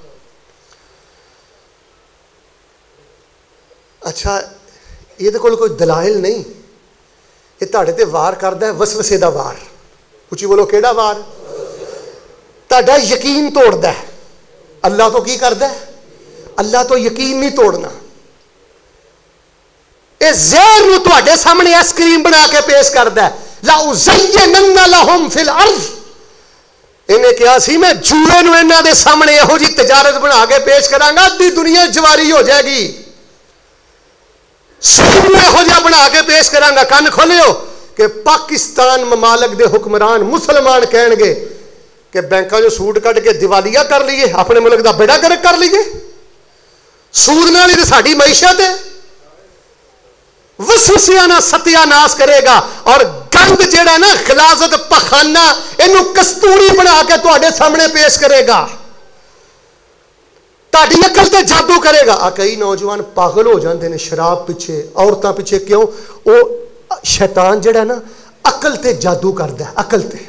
اچھا یہ کول کوئی دلائل نہیں، یہ تہاڈے تے وار کردا ہے وسوسے دا وار. اچھی بولو کیڑا وار؟ تہاڈا یقین توڑدا ہے. اللہ تو کی کردا ہے؟ اللہ تو یقین نہیں توڑنا. اے زہر نو تہاڈے سامنے آئس کریم بنا کے پیش کردا ہے. لا ازینن لہم فی الارض، انہیں کہا سی میں جوئے نو انہاں دے سامنے یہو جی تجارت بنا کے پیش کراں گا، ادھی دنیا جواری ہو جائے گی. سود یہو جہاں بنا کے پیش کراں گا. کان کھولیو کہ پاکستان ممالک دے حکمران مسلمان کہن گے کہ بینکاں جو سود کٹ کے دیوالیہ کر لیے، اپنے ملک دا بیڑا گرک کر لیے. سود نال ہی ساڈی معیشت ہے. وسوسیاں نہ ستیا ناس کرے گا، اور گند جیڑا نا غلاظت پخانہ اینو کستوری بنا کے تواڈے سامنے پیش کرے گا، تاڑی عقل تے جادو کرے گا. آ کئی نوجوان پاگل ہو جاندے نے شراب پیچھے، عورتاں پیچھے. کیوں؟ او شیطان جڑا نا عقل تے جادو کردا ہے، عقل تے.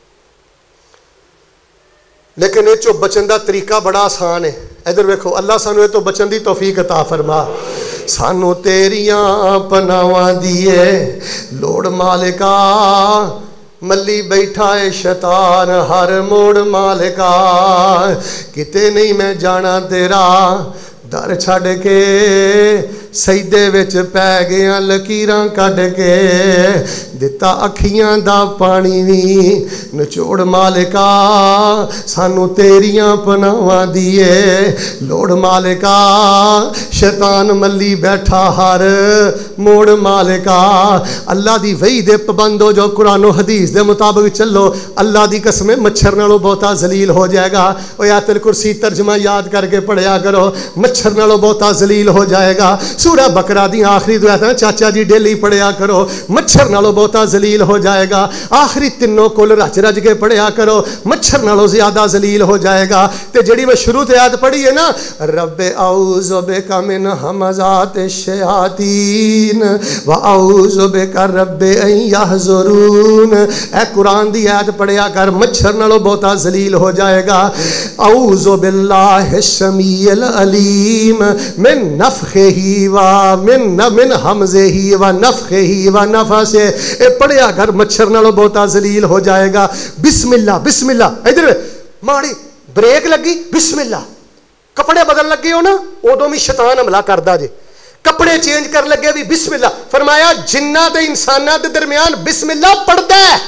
لیکن یہ چو بچن دا طریقہ بڑا آسان ہے. ادھر ویکھو، اللہ سانو یہ تو بچن دی توفیق عطا فرما. سانو تیریاں پناواں دیے لوڑ مالکا، ملی بیٹھا ہے شیطان ہر موڑ مالکا، کتے نہیں میں جانا تیرا در چھڑ کے सजदे विच पै गया लकीरां कढ के दिता अखियां दा पानी भी नचोड़ मालिका सानू तेरियां पनावां दिए लोड़ मालिका शैतान मल्ली बैठा हर मोड़ मालिका अल्लाह दी वही दे पाबंद हो जो कुरान और हदीस दे मुताबिक चलो अल्लाह दी कसम मच्छर नालों बहुता जलील हो जाएगा। ओ आयतुल कुर्सी तर्जमा याद करके पढ़िया करो मच्छर नालों बहुता जलील हो जाएगा। सूरह बकरा दी आखिरी दुआ है चाचा जी डेली पढ़िया करो मच्छर नालों बहुता जलील हो जाएगा। आखिरी तीनों कुल रच रच के पढ़िया करो मच्छर नालों ज्यादा जलील हो जाएगा। ते जेड़ी मैं शुरू ते याद पढ़ी है ना रब्बे औज़ु बिका मिन हमज़ाति शयातीन व औज़ु बिका रब्बे अन यहज़ुरून ए कुरान दी आयत पढ़िया कर मच्छर नालों बहुता जलील हो जाएगा। औज़ु बिल्लाहि समीइल अलीम मिन नफ़ख़िही व मिन मिन हमज़िही व नफ़ख़िही व नफ़से ए पढ़िया कर मच्छर नालों बहुता जलील हो जाएगा। बिस्मिल्लाह बिस्मिल्लाह इधर माड़ी ब्रेक लगी बिस्मिल्लाह कपड़े बदल लगे हो ना उदों भी शैतान हमला करदा जे कपड़े चेंज कर लगे भी बिस्मिल्लाह फरमाया जिन्ना ते इंसाना दे दरमियान बिस्मिल्लाह पढ़दा है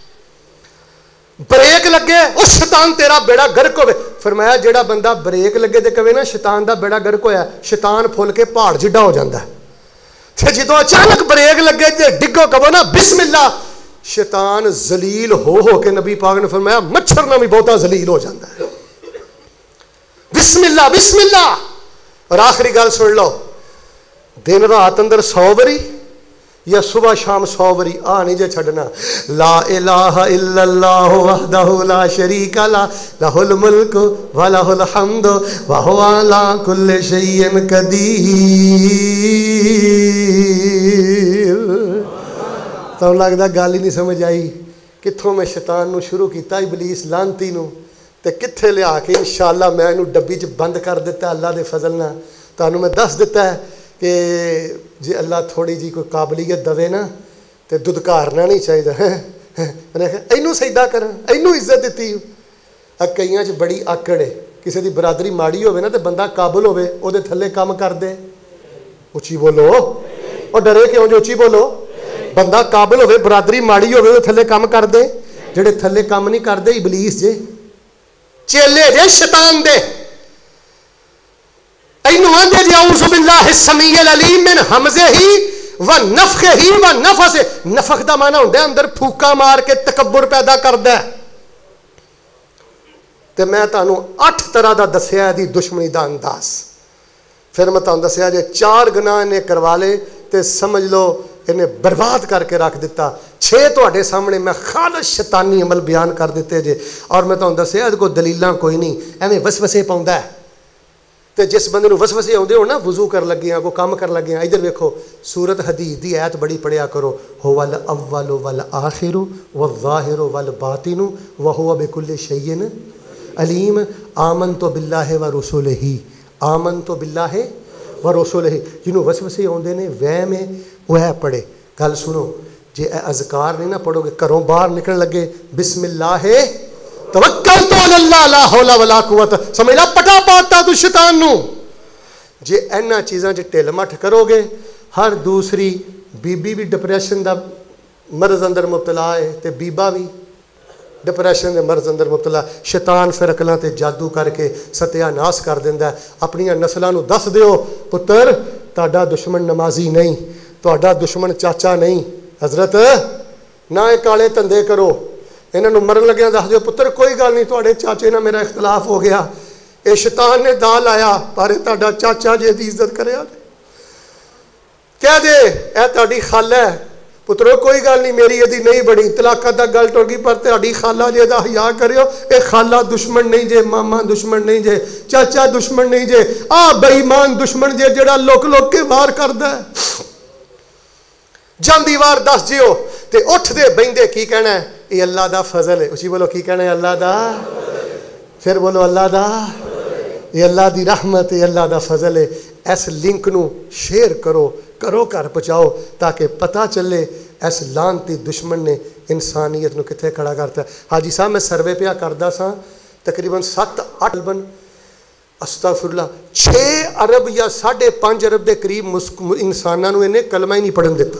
ब्रेक लगे उस शैतान तेरा बेड़ा गर्क होवे फरमाया जेड़ा बंदा ब्रेक लगे ते कवे ना शैतान दा बेड़ा गर्क होया शैतान फुल के पहाड़ जिड्डा हो जांदा है ते जदों अचानक ब्रेक लगे ते डिगो कहो ना बिस्मिल्लाह शैतान जलील हो हो के नबी पाक ने फरमाया मच्छर ना भी बहुता जलील हो जाता है। बिस्मिल्लाह बिस्मिल्लाह और आखिरी गल सुन लो दिन रात अंदर सौ बरी या सुबह शाम सौ बरी आ नहीं जे छड़ना ला इलाहा इल्लल्लाह वहदहु ला शरीका ला लहुल मुल्क व लहुल हम्द व हुवा अला कुल्लि शैइन कदीर। तो लगता गल ही नहीं समझ आई कित्थों मैं शैतान नू शुरू किया इबलीस लानती नू ते कित्थे लिया के इंशाअल्लाह मैं इनू डब्बी च बंद कर दिता अल्लाह दे फजल नाल। तुहानू मैं दस दिता है कि जे अल्लाह थोड़ी जी कोई काबलियत दवे ना तो दुदकारना नहीं चाहिए मैंने आख्या इनू सजदा कर इनू इज्जत दिती कईयां च बड़ी आकड़ है किसी की बरादरी माड़ी होवे ना तो बंदा काबल होवे उहदे थल्ले काम कर दे उच्ची बोलो और डरे क्यों जो उच्ची बोलो बंदा काबिल होवे बरादरी माड़ी होवे तो थल्ले काम कर दे जेड़े थल्ले काम नहीं करते इबलीस जे चेले जे शैतान दे इनू आंदे जे औज़ु बिल्लाहि समीइल अलीम मिन हमज़िही व नफ़ख़िही व नफ़से नफ़ख़ दा माना हुंदा अंदर फूका मार के तकब्बुर पैदा करदा ते मैं तुहानू अठ तरह दा दस्सिया दी दुश्मनी दा अंदाज फिर मैं तुहानू दस्सिया जे चार गुनाह ने करवा ले ते समझ लो इन्हें बर्बाद करके रख दिता। छे तुहाडे सामने मैं खालिस शैतानी अमल बयान कर दिते जे और मैं तुहानू दस्सिया इहदे कोल दलीलां कोई नहीं एवें वसवसे पाउंदा है ते जिस बंदे नूं वसवसे आउंदे हो ना वजू कर लगियां कोई काम कर लगियां इधर वेखो सूरत हदीस दी आयत बड़ी पढ़िया करो हुवल अव्वलु वल आखिरु वल ज़ाहिरु वल बातिनु व हुवा बिकुल्लि शैइन अलीम आमनतु बिल्लाहि व रसूलिही आमनतु बिल्लाहि व रसूलिही जिन्हों वसवसे आउंदे ने वह में वह पढ़े। गल सुनो जे अज़कार नहीं ना पढ़ोगे घरों बाहर निकलने लगे बिस्मिल्लाह तवक्कलतु अल्लाह ला हौला वला कुव्वत समझ ला पटा पाता तू शैतान नू जे इन्हां चीज़ां च ढिल मठ करोगे हर दूसरी बीबी भी डिप्रेशन दा मरज अंदर मुबतला है ते बीबा भी डिप्रेशन के मरज अंदर मुबतला शैतान फिर अकलों ते जादू करके सत्यानाश कर दिंदा अपनियां नस्लों नू दस दिओ पुत्र तुहाडा दुश्मन नमाजी नहीं तुहाडा दुश्मन चाचा नहीं हजरत ना ये काले धंधे करो इन्हों मरन लग्या दस दिओ पुत्र कोई गल नहीं तुहाडे चाचे नाल मेरा इख्तलाफ हो गया ये शैतान ने दा लाया पर तुहाडा चाचा जी दी इज्जत करे कह दे ए तुहाडी खाला है पुत्रो कोई गल नहीं मेरी यदि नहीं बनी तलाकत दा गल टुर गई पर तुहाडी खाला जे दा हया करियो ये खाला दुश्मन नहीं जे मामा दुश्मन नहीं जे चाचा दुश्मन नहीं जे आ बेईमान दुश्मन जे जेड़ा लोक लोक के वार करदा है जांदी वार दस जियो ते उठदे बहिंदे की कहना है ये अल्लाह दा फजल है उसी बोलो की कहना है अल्लाह दा फिर बोलो अल्लाह दा ये अल्लाह दी रहमत है अल्लाह दा फजल है। इस लिंक नू शेयर करो करो घर पहुँचाओ ताकि पता चले इस लानती दुश्मन ने इंसानियत नू कित्थे खड़ा करता। हाजी साहब मैं सर्वे पिया करदा सा तकरीबन सत्त अठ बन अस्तगफिरुल्लाह छे ارب یا ساڑھے پانچ ارب دے قریب انسانوں نے انہیں کلمہ ہی نہیں پڑھن دیتا،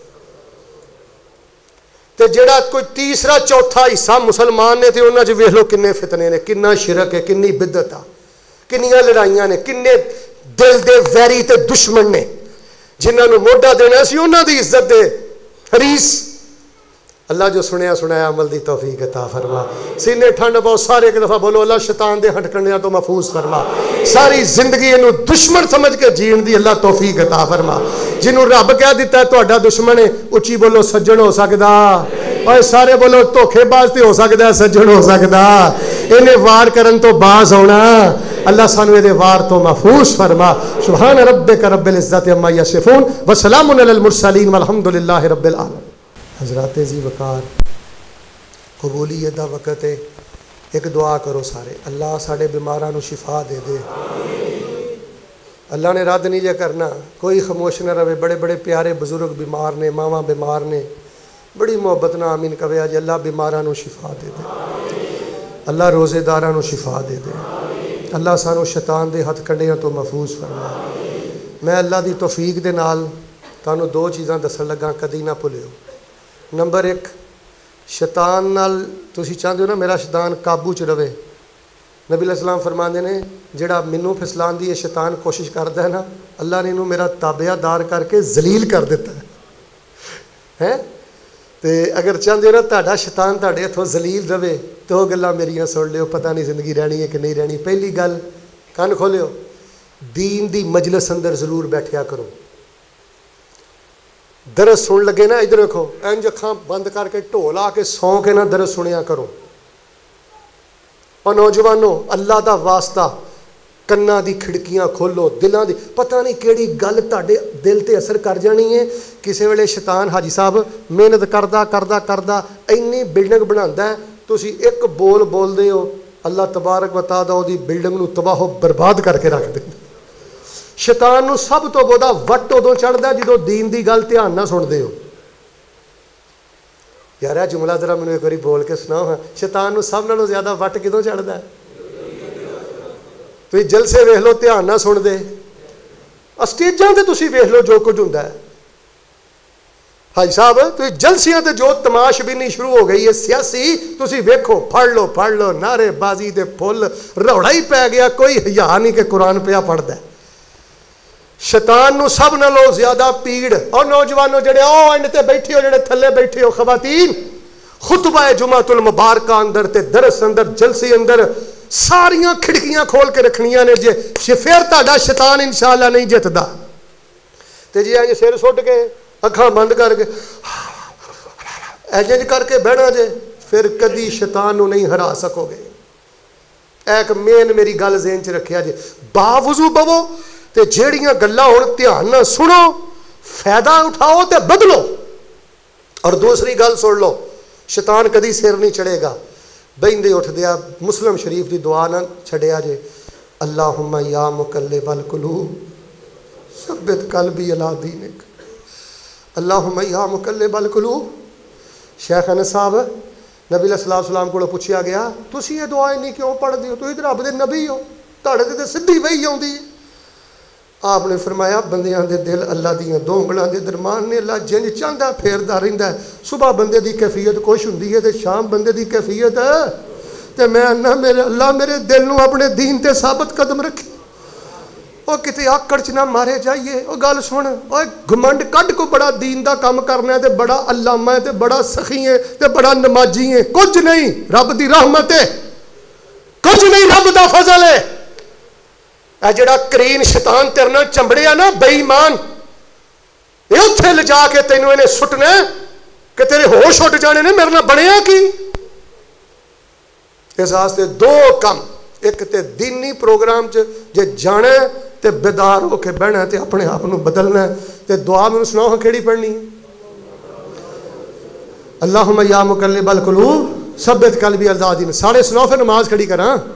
تے جڑا کوئی تیسرا چوتھا حصہ مسلمان نے تے انہاں چ ویکھ لو کنے فتنے نے، کنا شرک ہے، کنی بدعت ہے، کنیاں لڑائیاں نے، کنے دل دے ویری تے دشمن نے جنہاں نو موڈا دینا سی انہاں دی عزت دے حریص۔ اللہ جو سنیا سنایا عمل دی توفیق عطا فرما، سینے ٹھنڈ پاؤ سارے ایک دفعہ بولو اللہ شیطان دے ہٹکنیاں تو محفوظ فرما، ساری زندگی انہوں دشمن سمجھ کے جین دی اللہ توفیق عطا فرما۔ جنہوں رب کہہ دیتا ہے تہاڈا دشمن ہے، اچھی بولو سجن ہو سکدا، اور سارے بولو دھوکھے باز تے ہو سکدا، سجن ہو سکدا، انہیں وار کرن تو باز ہونا۔ اللہ سانو دے وار تو محفوظ فرما۔ سبحان ربک رب العزت عما یصفون وسلام علی المرسلین والحمد للہ رب العالمین۔ حضرات ذی وقار، قبولیت دا وقت ہے، ایک دعا کرو سارے، اللہ ساڑے بیماراں نو شفا دے دے۔ اللہ نے رد نہیں جے کرنا، کوئی خاموش نہ رہے، بڑے بڑے پیارے بزرگ بیمار نے، ماواں بیمار نے، بڑی محبت نہ آمین کہے اج اللہ بیماراں نو شفا دے دے، اللہ روزے داراں نو شفا دے دے، اللہ سانو شیطان دے ہتھ کنڈیاں تو محفوظ فرما۔ میں اللہ دی توفیق دے نال تانوں دو چیزاں دسن لگا، کدی نہ بھولیو۔ نمبر ایک، شیطان نال تسی چاہتے ہو نا میرا شیطان قابو چ رہے، نبی علیہ السلام فرماندے نے جڑا مینوں پھسلان دی شیطان کوشش کردا ہے نا، اللہ نے انہوں میرا تابعہ دار کر کے ذلیل کر دیتا ہے ہیں تے اگر چاہتے ہو نا تہاڈا شیطان تہاڈے ہتھوں ذلیل رہے تو وہ گلاں میریاں سن لیو، پتہ نہیں زندگی رہنی ہے کہ نہیں رہنی۔ پہلی گل کن کھولیو، دین دی مجلس اندر ضرور بیٹھیا کرو، درس سن لگے نا ادھر رکھو انج اکھاں بند کر کے ڈھول آ کے سو کے نا درس سنیا کرو۔ اور نوجوانوں اللہ دا واسطہ کنا دی کھڑکیاں کھولو، دلاں دی پتہ نہیں کیڑی گل تہاڈے دل تے اثر کر جانی ہے۔ کسے ویلے شیطان حاجی صاحب محنت کردا کردا کردا اینی بلڈنگ بناوندا ہے، تسی ایک بول بول دے ہو اللہ تبارک و تعالیٰ او دی بلڈنگ نو تباہ و برباد کر کے رکھ دیندا۔ شیطان نو سب تو بڑا وٹ ادو چڑھتا جدو دین دی گل دھیان نہ سنتے ہو۔ یار یہ جملہ ذرا مینوں ایک باری بول کے سناؤ ہاں، شیطان نو سب نالوں زیادہ وٹ کدوں چڑھتا ہے؟ تسی جلسے ویکھ لو دھیان نہ سن دے، اسٹیجاں تے تسی ویکھ لو جو کچھ ہوندا ہے۔ حاجی صاحب تسی جلسیاں تے جو تماش بینی شروع ہو گئی ہے سیاسی، تسی ویکھو پڑھ لو پڑھ لو نعرے بازی دے پھل، روڑا ہی پی گیا، کوئی حیا نہیں کہ قرآن پیا پڑھدا ہے۔ شیطان نو سب نالوں زیادہ پیڑ، اور نوجوانوں جڑے او اینڈ تے بیٹھے ہو، جڑے تھلے بیٹھے ہو، خواتین خطبہ جمعۃ المبارکہ اندر تے درس اندر جلسے اندر ساریاں کھڑکیاں کھول کے رکھنیاں نے، جے پھر تہاڈا شیطان انشاءاللہ نہیں جتدا تے جی ایں سر سٹ کے اکھاں بند کر کے ایجنج کر کے بہنا جے، پھر کدی شیطان نو نہیں ہرا سکو گے۔ ایک مین میری گل ذہن چ رکھیا جے، باوضو بوو تے جیڑیاں گلاں ہن دھیان نہ سنو، فائدہ اٹھاؤ تے بدلو۔ اور دوسری گل سن لو، شیطان کدی سر نہیں چڑھے گا، بہندے اٹھ دیا مسلم شریف دی دعا نہ چھڑیا جے، اللہم یا مقلب القلوب ثبت قلبی علی دینک، اللہم یا مقلب القلوب۔ شیخ انس صاحب نبی علیہ الصلوۃ والسلام کو پوچھا گیا تسی یہ دعا نہیں کیوں پڑھ دی ہو، تسی رب دے نبی ہو، تہاڈے تے سیدھی وحی آوندی ہے۔ آپ نے فرمایا بندیاں دے دل اللہ دیاں دو انگلاں دے درمیان نے، اللہ جنج چاہندا پھیردا رہندا ہے۔ صبح بندے دی کیفیت کچھ ہوندی ہے تے شام بندے دی کیفیت ہے، تے میں نہ میرے اللہ میرے دل نو اپنے دین تے ثابت قدم رکھے، او کتے آکڑ چ نہ مارے جائیے۔ او گل سن، او گھمنڈ کڈ کو بڑا دین دا کام کرنا ہے تے بڑا علامہ ہے تے بڑا سخی ہے تے بڑا نمازی ہے، کچھ نہیں، رب دی رحمت ہے، کچھ نہیں، رب دا فضل ہے۔ اے جڑا کرین شیطان تیرے نال چمبڑیا نا بے ایمان، یہ اتھے لے جا کے تینوں انہیں سٹنا کہ تیرے ہوش اٹھ جانے نے، میرے نال بنیا کی؟ اس واسطے دو کم، ایک تے دینی پروگرام چ جے جانا ہے تے بیدار ہو کے بہنا ہے تے اپنے آپ نو بدلنا ہے۔ تے دعا میں سناؤ ہاں کیڑی پڑھنی ہے؟ اللہم یا مقلب القلوب ثبت قلبی علی دینک۔ سارے سناؤ پھر نماز کھڑی کراں۔